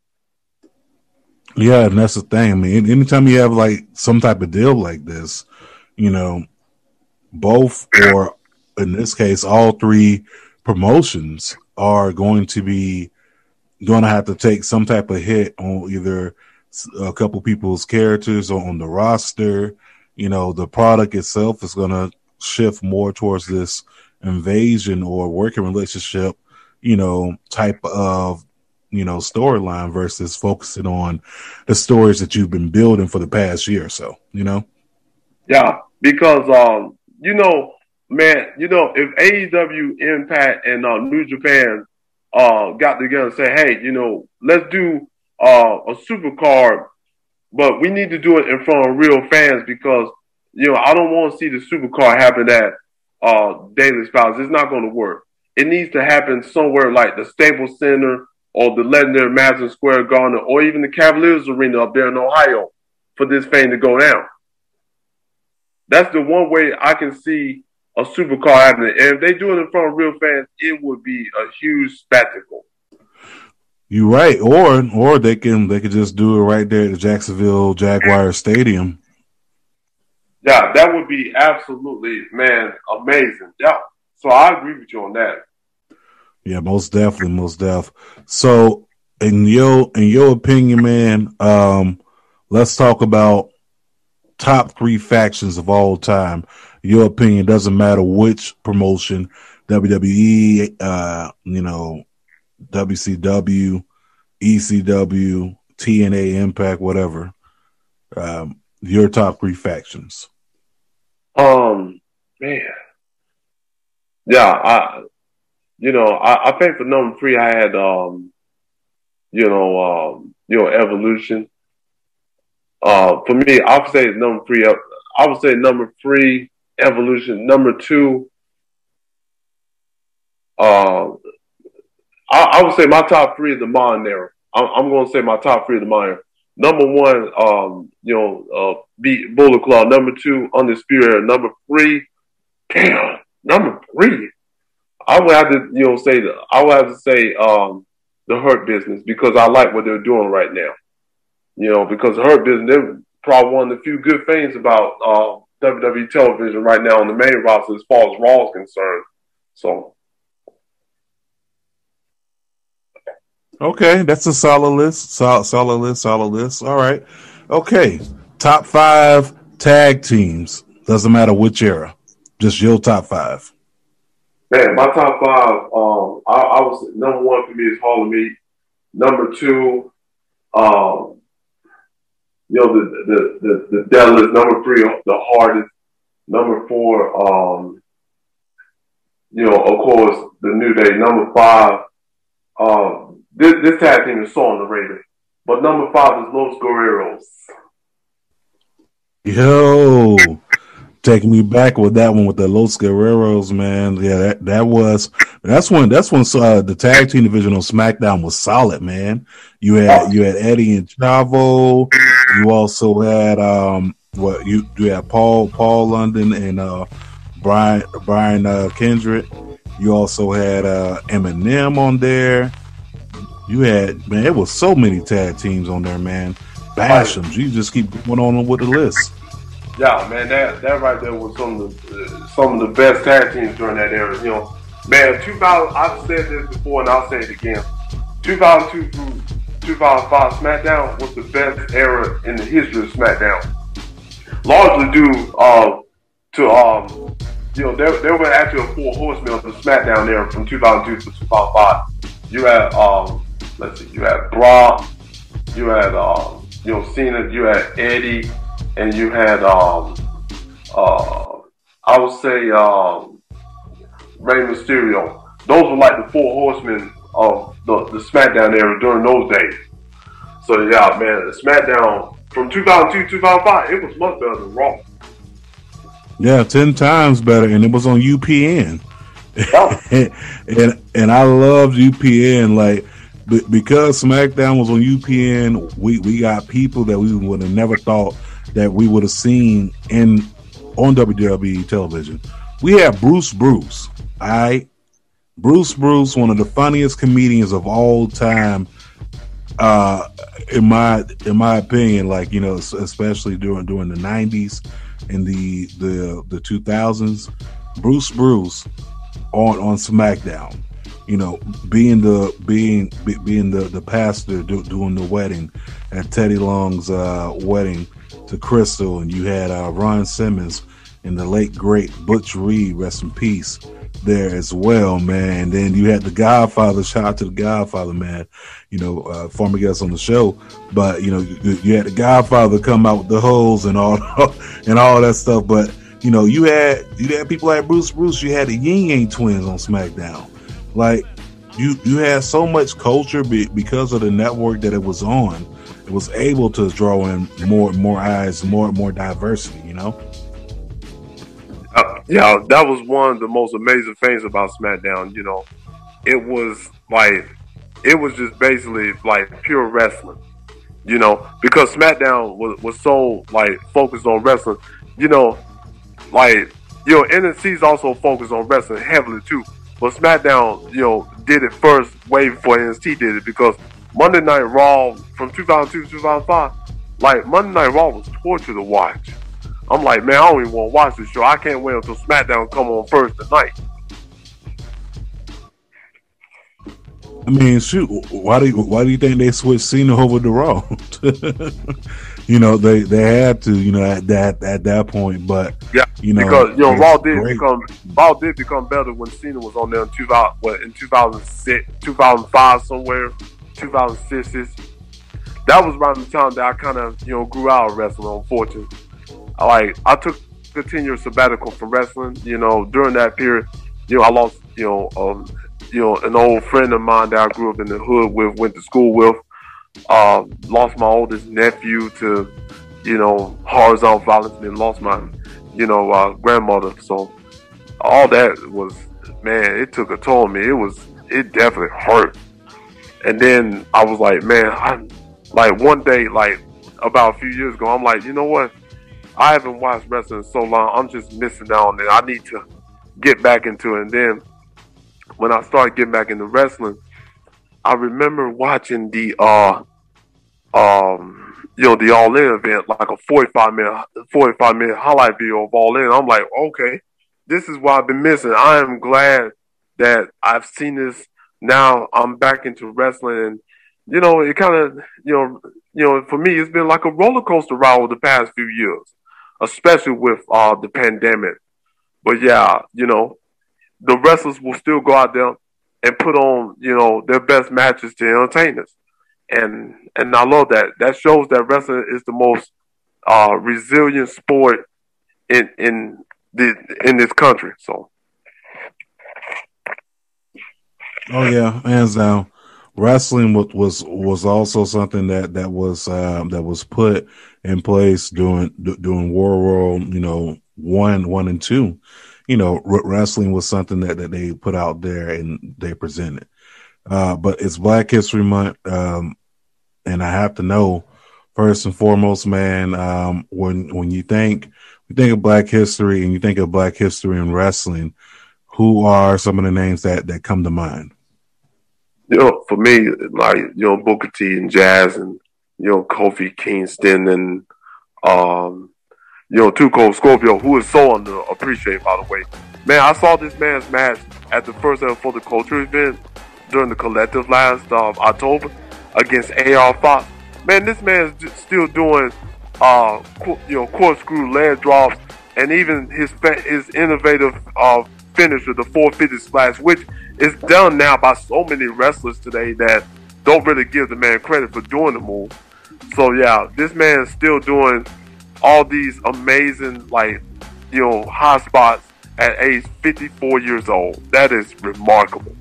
Yeah, and that's the thing. I mean, anytime you have like some type of deal like this, you know, both or in this case, all three promotions are going to have to take some type of hit on either a couple people's characters or on the roster. You know, the product itself is going to shift more towards this invasion or working relationship, you know, type of, you know, storyline versus focusing on the stories that you've been building for the past year or so, you know? Yeah, because, man, if AEW, Impact, and New Japan got together and say, hey, you know, let's do a super card, but we need to do it in front of real fans because, you know, I don't want to see the super card happen at Daily Styles. It's not going to work. It needs to happen somewhere like the Staples Center or the legendary Madison Square Garden, or even the Cavaliers Arena up there in Ohio for this thing to go down. That's the one way I can see a supercar happening. And if they do it in front of real fans, it would be a huge spectacle. You're right. Or they could just do it right there at the Jacksonville Jaguars Stadium. Yeah, that would be absolutely, man, amazing. Yeah. So I agree with you on that. Yeah, most definitely. So, in your opinion, man, let's talk about top three factions of all time. Your opinion doesn't matter which promotion, WWE, WCW, ECW, TNA, Impact, whatever. Your top three factions. Man, yeah, I think for number 3 I had Evolution. For me, I would say number 3. I would say number 3 Evolution. Number 2, I would say my top 3 is the modern era. I'm going to say my top 3 is the modern era. Number 1, beat Bullet Claw. Number 2, Undisputed Era. Number 3, number 3. I would have to, say the Hurt Business, because I like what they're doing right now. Because the Hurt Business, they're probably one of the few good things about WWE television right now on the main roster as far as Raw is concerned. So. Okay, that's a solid list. Solid list. All right. Okay, top 5 tag teams. Doesn't matter which era. Just your top 5. Man, my top 5. I would say number 1 for me is Harlem Heat. Number 2, the Deadlift. Number 3, the Hardest. Number 4, of course, the New Day. Number 5, this tag team is so underrated. But number 5 is Los Guerreros. Yo, taking me back with that one with the Los Guerreros, man. Yeah, that's when the tag team division on SmackDown was solid, man. You had Eddie and Chavo. You also had you had Paul London and Brian Kendrick. You also had Eminem on there. You had, man, it was so many tag teams on there, man. Bashams. You just keep going on with the list. Yeah, man, that right there was some of the best tag teams during that era. Man, 2000. I've said this before, and I'll say it again. 2002 through 2005, SmackDown was the best era in the history of SmackDown. Largely due to there were actually 4 horsemen of the SmackDown era from 2002 to 2005. You had you had Brock, you had Cena, you had Eddie, and you had I would say Rey Mysterio. Those were like the 4 horsemen of the SmackDown era during those days. So yeah, man, the SmackDown from 2002 to 2005, it was much better than Raw. Yeah, 10 times better, and it was on UPN. Oh. and I loved UPN, like, because SmackDown was on UPN. We got people that we would have never thought that we would have seen on WWE television. We had Bruce. All right, Bruce, one of the funniest comedians of all time. In my opinion, like, especially during the 90s and the 2000s, Bruce on SmackDown, being the pastor doing the wedding at Teddy Long's wedding to Crystal, and you had Ron Simmons and the late great Butch Reed, rest in peace, there as well, man. And then you had the Godfather. Shout out to the Godfather, man. Former guest on the show, but you had the Godfather come out with the hoes and all that stuff. But you had people like Bruce. You had the Yin Yang Twins on SmackDown. Like you had so much culture because of the network that it was on. It was able to draw in more eyes, more diversity. Yeah, that was one of the most amazing things about SmackDown. It was just basically like pure wrestling. Because SmackDown was so like focused on wrestling. NXT's also focused on wrestling heavily too. But SmackDown, did it first way before NXT did it, because Monday Night Raw from 2002 to 2005, like Monday Night Raw was torture to watch. I'm like, man, I don't even want to watch this show. I can't wait until SmackDown come on first tonight. I mean, shoot, why do you think they switched Cena over to Raw? They had to, at that point, but yeah, because Raw did become better when Cena was on there in 2006, 2005 somewhere, 2006. That was around the time that I kind of grew out of wrestling. Unfortunately, I took a 10-year sabbatical from wrestling. During that period, I lost an old friend of mine that I grew up in the hood with, went to school with. Lost my oldest nephew to, horizontal violence, and then lost my, grandmother. So all that was, man, it took a toll on me. It definitely hurt. And then I was like, man, one day, about a few years ago, I'm like, you know what? I haven't watched wrestling in so long. I'm just missing out on it. I need to get back into it. And then when I started getting back into wrestling, I remember watching the the All In event, like a 45-minute highlight video of All In. I'm like, okay, this is what I've been missing. I am glad that I've seen this. Now I'm back into wrestling, and it kind of for me, it's been like a roller coaster ride over the past few years, especially with the pandemic. But yeah, the wrestlers will still go out there and put on, their best matches to entertain us. And I love that. That shows that wrestling is the most resilient sport in this country. So. Oh yeah, hands down. Wrestling was also something that was put in place during World War One and Two. Wrestling was something that they put out there and they presented. But it's Black History Month, and I have to know first and foremost, man, when you think of Black history and you think of Black history in wrestling, who are some of the names that come to mind? For me, Booker T and Jazz, and Kofi Kingston, and Too Cold Scorpio, who is so underappreciated, by the way. Man, I saw this man's match at the first ever For the Culture event during the collective last October against AR Fox. Man, this man is still doing corkscrew leg drops, and even his innovative finisher, the 450 splash, which is done now by so many wrestlers today that don't really give the man credit for doing the move. So yeah, this man is still doing all these amazing high spots at age 54 years old. That is remarkable.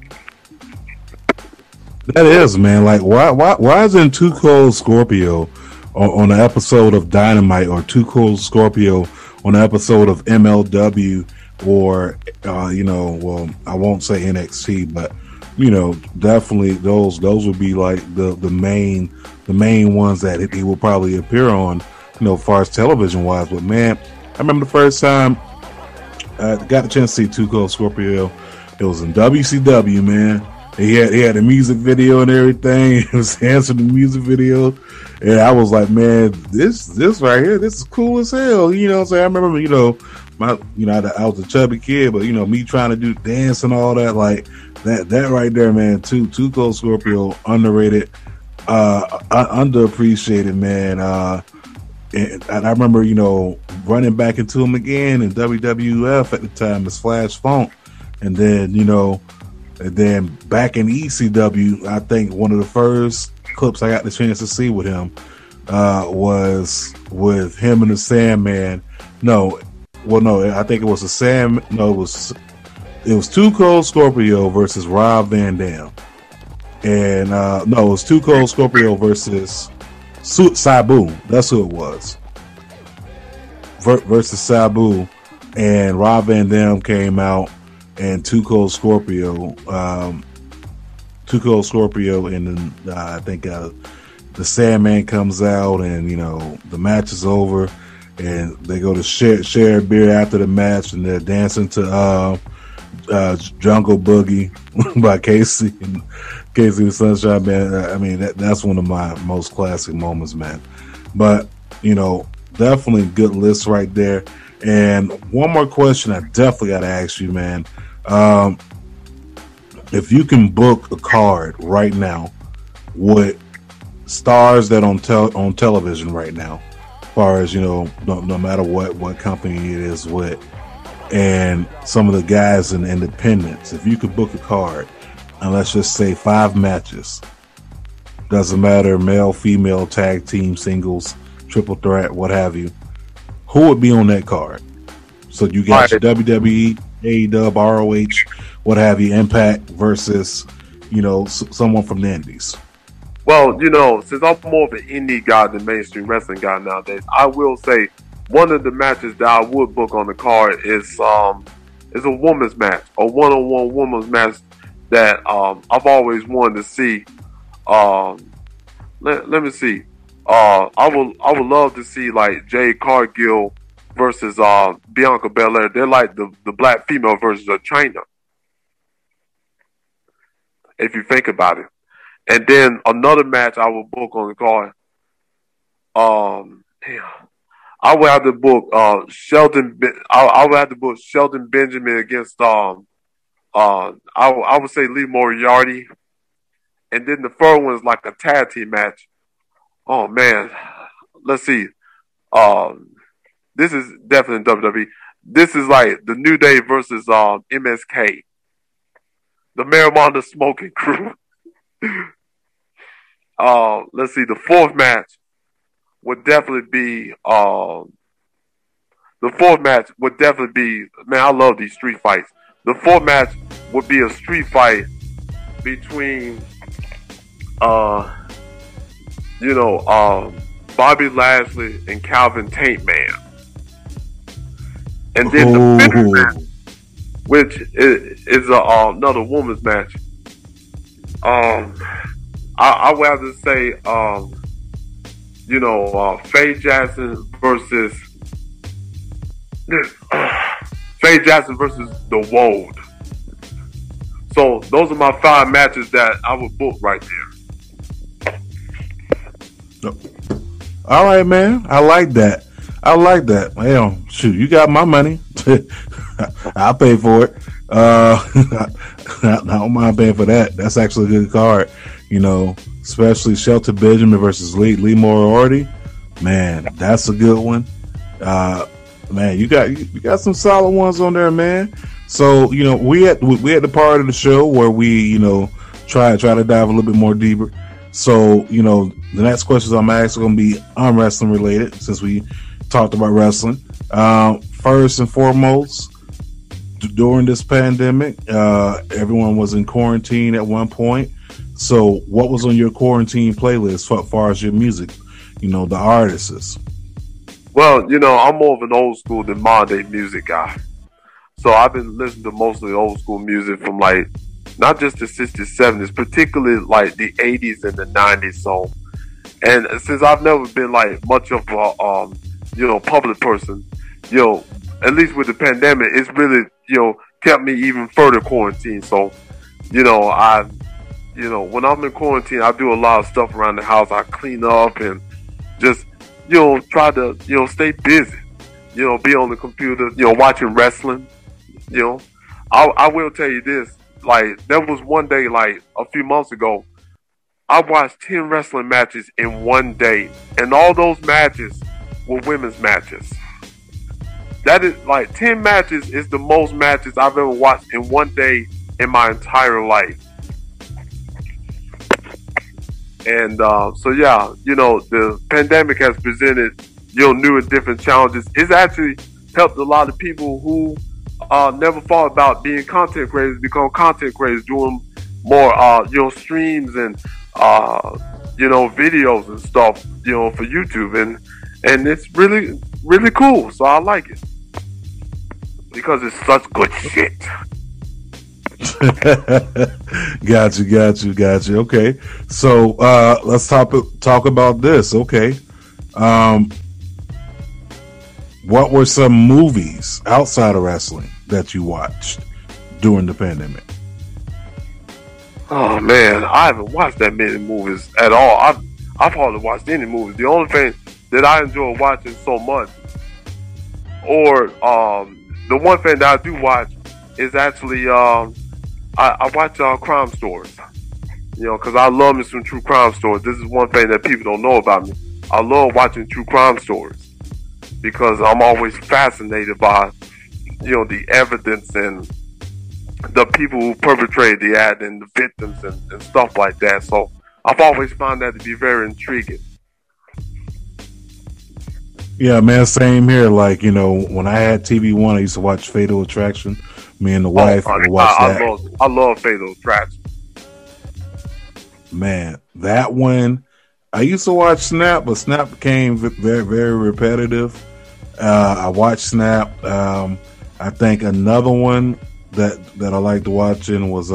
That is, man. Why isn't Too Cold Scorpio on an episode of Dynamite, or Too Cold Scorpio on an episode of MLW, or I won't say NXT, but definitely those would be like the main ones that he will probably appear on, as far as television wise. But man, I remember the first time I got the chance to see Too Cold Scorpio. It was in WCW, man. He had a music video and everything. He was dancing the music video, and I was like, man, this right here, this is cool as hell. What I'm saying? I remember, I was a chubby kid, but me trying to do dance and all that, like that right there, man. Too Cold Scorpio, underrated, underappreciated, man. And I remember, running back into him again in WWF at the time as Flash Funk, and then back in ECW, I think one of the first clips I got the chance to see with him was with him and the Sandman. I think it was it was Too Cold Scorpio versus Rob Van Dam, and it was Too Cold Scorpio versus Sabu. That's who it was. Versus Sabu, and Rob Van Dam came out, and Too Cold Scorpio, and then I think the Sandman comes out, and the match is over, and they go to share a beer after the match, and they're dancing to Jungle Boogie by Casey the Sunshine Man. I mean, that's one of my most classic moments, man. But definitely good list right there. And one more question I definitely got to ask you, man. If you can book a card right now with stars that on television right now, as far as no matter what company it is with, and some of the guys in independents, if you could book a card, and let's just say 5 matches, doesn't matter, male, female, tag team, singles, triple threat, what have you, who would be on that card? So you got your WWE, AEW, ROH, what have you, Impact versus, someone from the Indies? Well, since I'm more of an indie guy than mainstream wrestling guy nowadays, I will say one of the matches that I would book on the card is a women's match, a one-on-one women's match that I've always wanted to see. Let me see. I would love to see like Jade Cargill versus Bianca Belair. They're like the black female versions of China, if you think about it. And then another match I will book on the card. I would have to book Shelton. I would have to book Shelton Benjamin against I would say Lee Moriarty. And then the third one is like a tag team match. Oh man, let's see. This is definitely WWE. This is like the New Day versus MSK, the marijuana smoking crew. Let's see. The fourth match would definitely be. Man, I love these street fights. The fourth match would be a street fight between Bobby Lashley and Calvin Taint Man. And then the fifth match, which is another woman's match. I would have to say, Faye Jackson versus The Wold. So those are my 5 matches that I would book right there. All right, man. I like that. Well, shoot, you got my money. I'll pay for it. I don't mind paying for that. That's actually a good card. Especially Shelton Benjamin versus Lee Moriarty. Man, that's a good one. Man, you got some solid ones on there, man. So, we at the part of the show where we, try to dive a little bit more deeper. So, the next questions I'm actually going to be arm wrestling related, since we talked about wrestling. First and foremost, during this pandemic, everyone was in quarantine at one point. So what was on your quarantine playlist as far as your music, the artists? Well, I'm more of an old school than modern day music guy. So I've been listening to mostly old school music from like, not just the 60s, 70s, particularly like the 80s and the 90s. So, and since I've never been like much of a, public person, at least with the pandemic, it's really, kept me even further quarantined. So, when I'm in quarantine, I do a lot of stuff around the house. I clean up and just, try to, stay busy, be on the computer, watching wrestling, I will tell you this, like, there was one day, like, a few months ago, I watched 10 wrestling matches in one day, and all those matches were women's matches. That is, like, 10 matches is the most matches I've ever watched in one day in my entire life. And so yeah, the pandemic has presented new and different challenges. It's actually helped a lot of people who never thought about being content creators become content creators, doing more streams and videos and stuff for YouTube, and it's really, really cool. So I like it because it's such good shit. Got you. Okay, so let's talk about this. Okay, what were some movies outside of wrestling that you watched during the pandemic? Oh man, I haven't watched that many movies at all. I've hardly watched any movies. The only thing that I enjoy watching so much, or the one thing that I do watch is actually I watch crime stories, because I love me some true crime stories. This is one thing that people don't know about me. I love watching true crime stories because I'm always fascinated by, the evidence and the people who perpetrated the act and the victims and stuff like that. So I've always found that to be very intriguing. Yeah, man, same here. Like, when I had TV One, I used to watch Fatal Attraction Me and the wife will watch that. I love Fatal Attraction. Man, that one. I used to watch Snap, but Snap became very, very repetitive. I watched Snap. I think another one that I liked watching was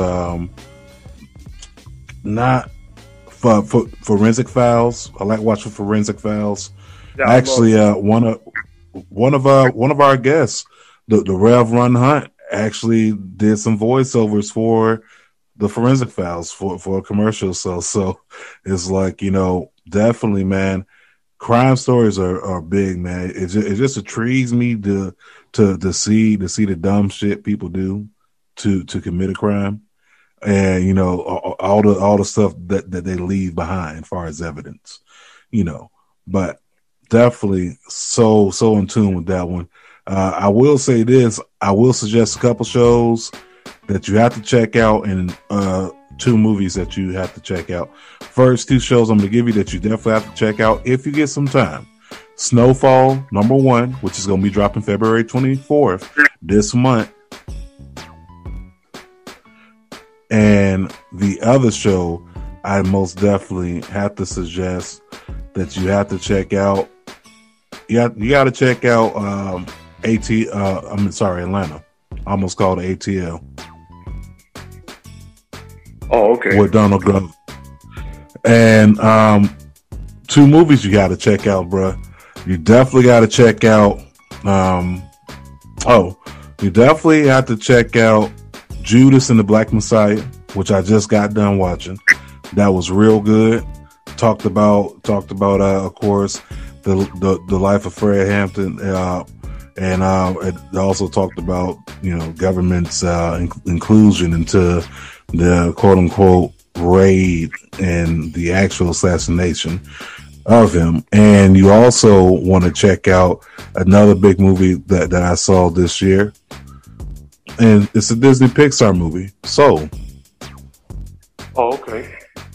not for Forensic Files. I like watching Forensic Files. Yeah, actually, one of our guests, the Rev Run Hunt, actually did some voiceovers for the Forensic Files for a commercial. So it's like, you know, definitely, man. Crime stories are big, man. It just intrigues me to see the dumb shit people do to commit a crime, and you know all the stuff that they leave behind as far as evidence, you know. But definitely so in tune with that one. I will say this: I will suggest a couple shows that you have to check out, and 2 movies that you have to check out. First 2 shows I'm going to give you that you definitely have to check out if you get some time. Snowfall, #1, which is going to be dropping February 24th this month. And the other show I most definitely have to suggest that you have to check out. You got to check out Atlanta. I almost called it ATL. Oh, okay. With Donald Glover. And 2 movies you got to check out, bruh. You definitely got to check out. You definitely have to check out Judas and the Black Messiah, which I just got done watching. That was real good. Talked about of course the life of Fred Hampton, and it also talked about, you know, government's inclusion into the quote unquote raid and the actual assassination of him. And you also want to check out another big movie that I saw this year, and it's a Disney Pixar movie, Soul. Oh, okay.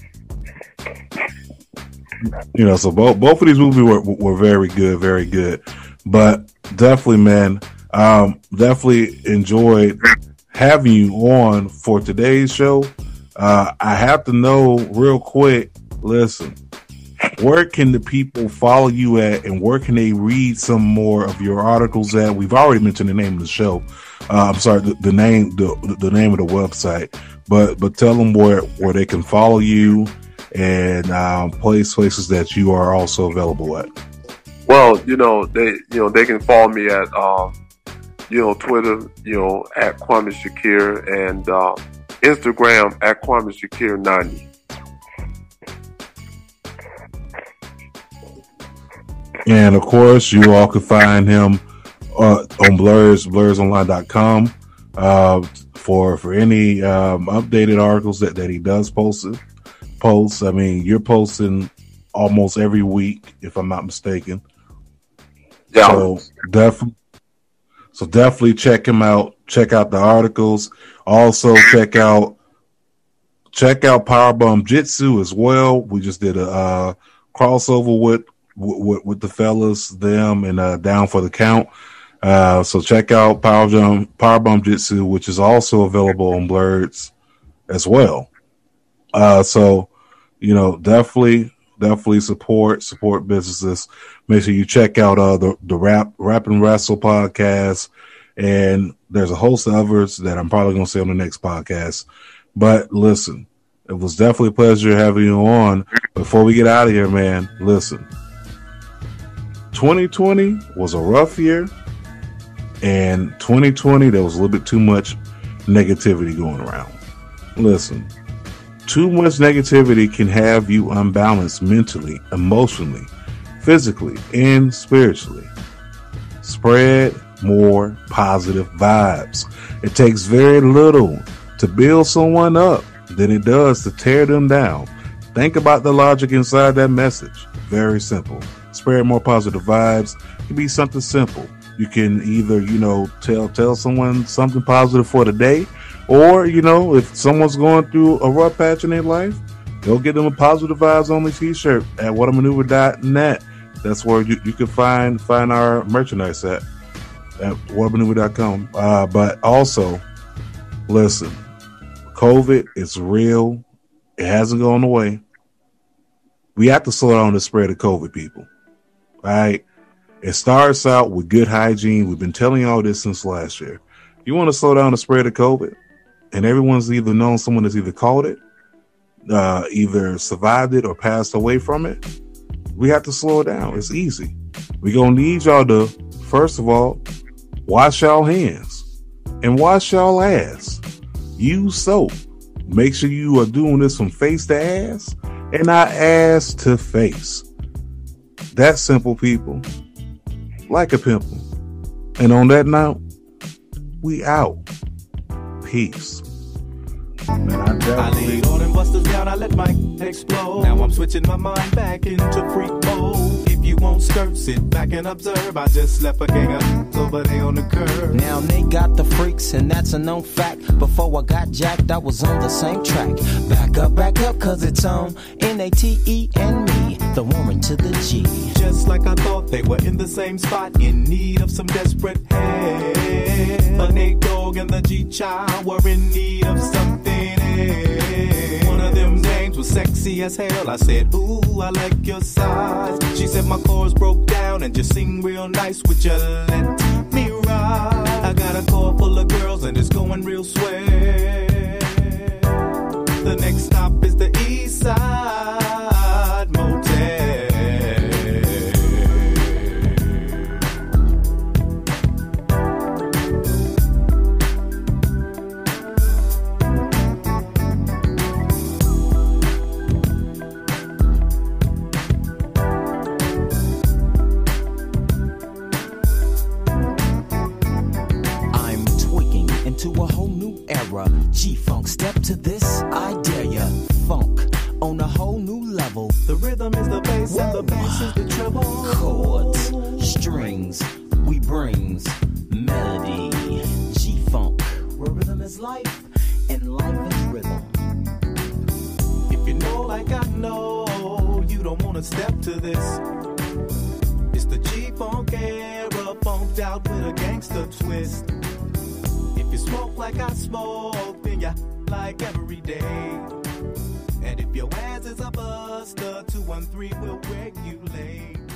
You know, so both of these movies were very good, but definitely, man, definitely enjoyed having you on for today's show. I have to know real quick, listen, where can the people follow you at, and where can they read some more of your articles at? We've already mentioned the name of the show. I'm sorry, the name of the website, but tell them where they can follow you, and places that you are also available at. Well, they can follow me at Twitter, at Kwame Shakir, and Instagram at Kwame Shakir 90. And of course, you all can find him on blursonline.com for any updated articles that he does post. I mean, you're posting almost every week, if I'm not mistaken. Yeah. So definitely check him out. Check out the articles. Also check out Powerbomb Jitsu as well. We just did a crossover with the fellas, them, and Down for the Count. So check out Powerbomb Jitsu, which is also available on Blurs as well. So, definitely support businesses. Make sure you check out the Rap and Wrestle podcast, and there's a host of others that I'm probably going to say on the next podcast. But listen, it was definitely a pleasure having you on. Before we get out of here, man, listen, 2020 was a rough year, and 2020 there was a little bit too much negativity going around. Listen, too much negativity can have you unbalanced mentally, emotionally, physically, and spiritually. Spread more positive vibes. It takes very little to build someone up than it does to tear them down. Think about the logic inside that message. Very simple. Spread more positive vibes. It can be something simple. You can either, tell someone something positive for the day, or, if someone's going through a rough patch in their life, go get them a Positive Vibes Only t-shirt at whatamaneuver.net. That's where you can find our merchandise at whatamaneuver.com. But also, Listen, COVID is real. It hasn't gone away. We have to slow down the spread of COVID, people. All right? It starts out with good hygiene. We've been telling you all this since last year. You want to slow down the spread of COVID, and everyone's either known someone that's either caught it, either survived it, or passed away from it. We have to slow it down. It's easy. We're going to need y'all to, first of all, wash y'all hands and wash y'all ass. Use soap. Make sure you are doing this from face to ass and not ass to face. That's simple, people. Like a pimple. And on that note, we out. Peace. Man, I laid all them busters down, I let my explode. Now I'm switching my mind back into freak mode. If you won't skirt, sit back and observe. I just left a gang of over there on the curb. Now they got the freaks, and that's a known fact. Before I got jacked, I was on the same track. Back up, cause it's on N-A-T-E and me, the woman to the G. Just like I thought, they were in the same spot, in need of some desperate help. A Nate Dogg and the G-Child were in need of something. One of them dames was sexy as hell. I said, ooh, I like your size. She said my chords broke down and just sing real nice. Would you let me ride? I got a car full of girls and it's going real swell. The next stop is the East Side Motel. To a whole new era. G-Funk, step to this, I dare ya. Funk on a whole new level. The rhythm is the bass and the bass is the treble. Chords, strings, we brings melody. G-Funk, where rhythm is life and life is rhythm. If you know like I know, you don't wanna step to this. It's the G-Funk era, funked out with a gangster twist. If you smoke like I smoke, then you like every day. And if your ass is a buster, 213 will regulate.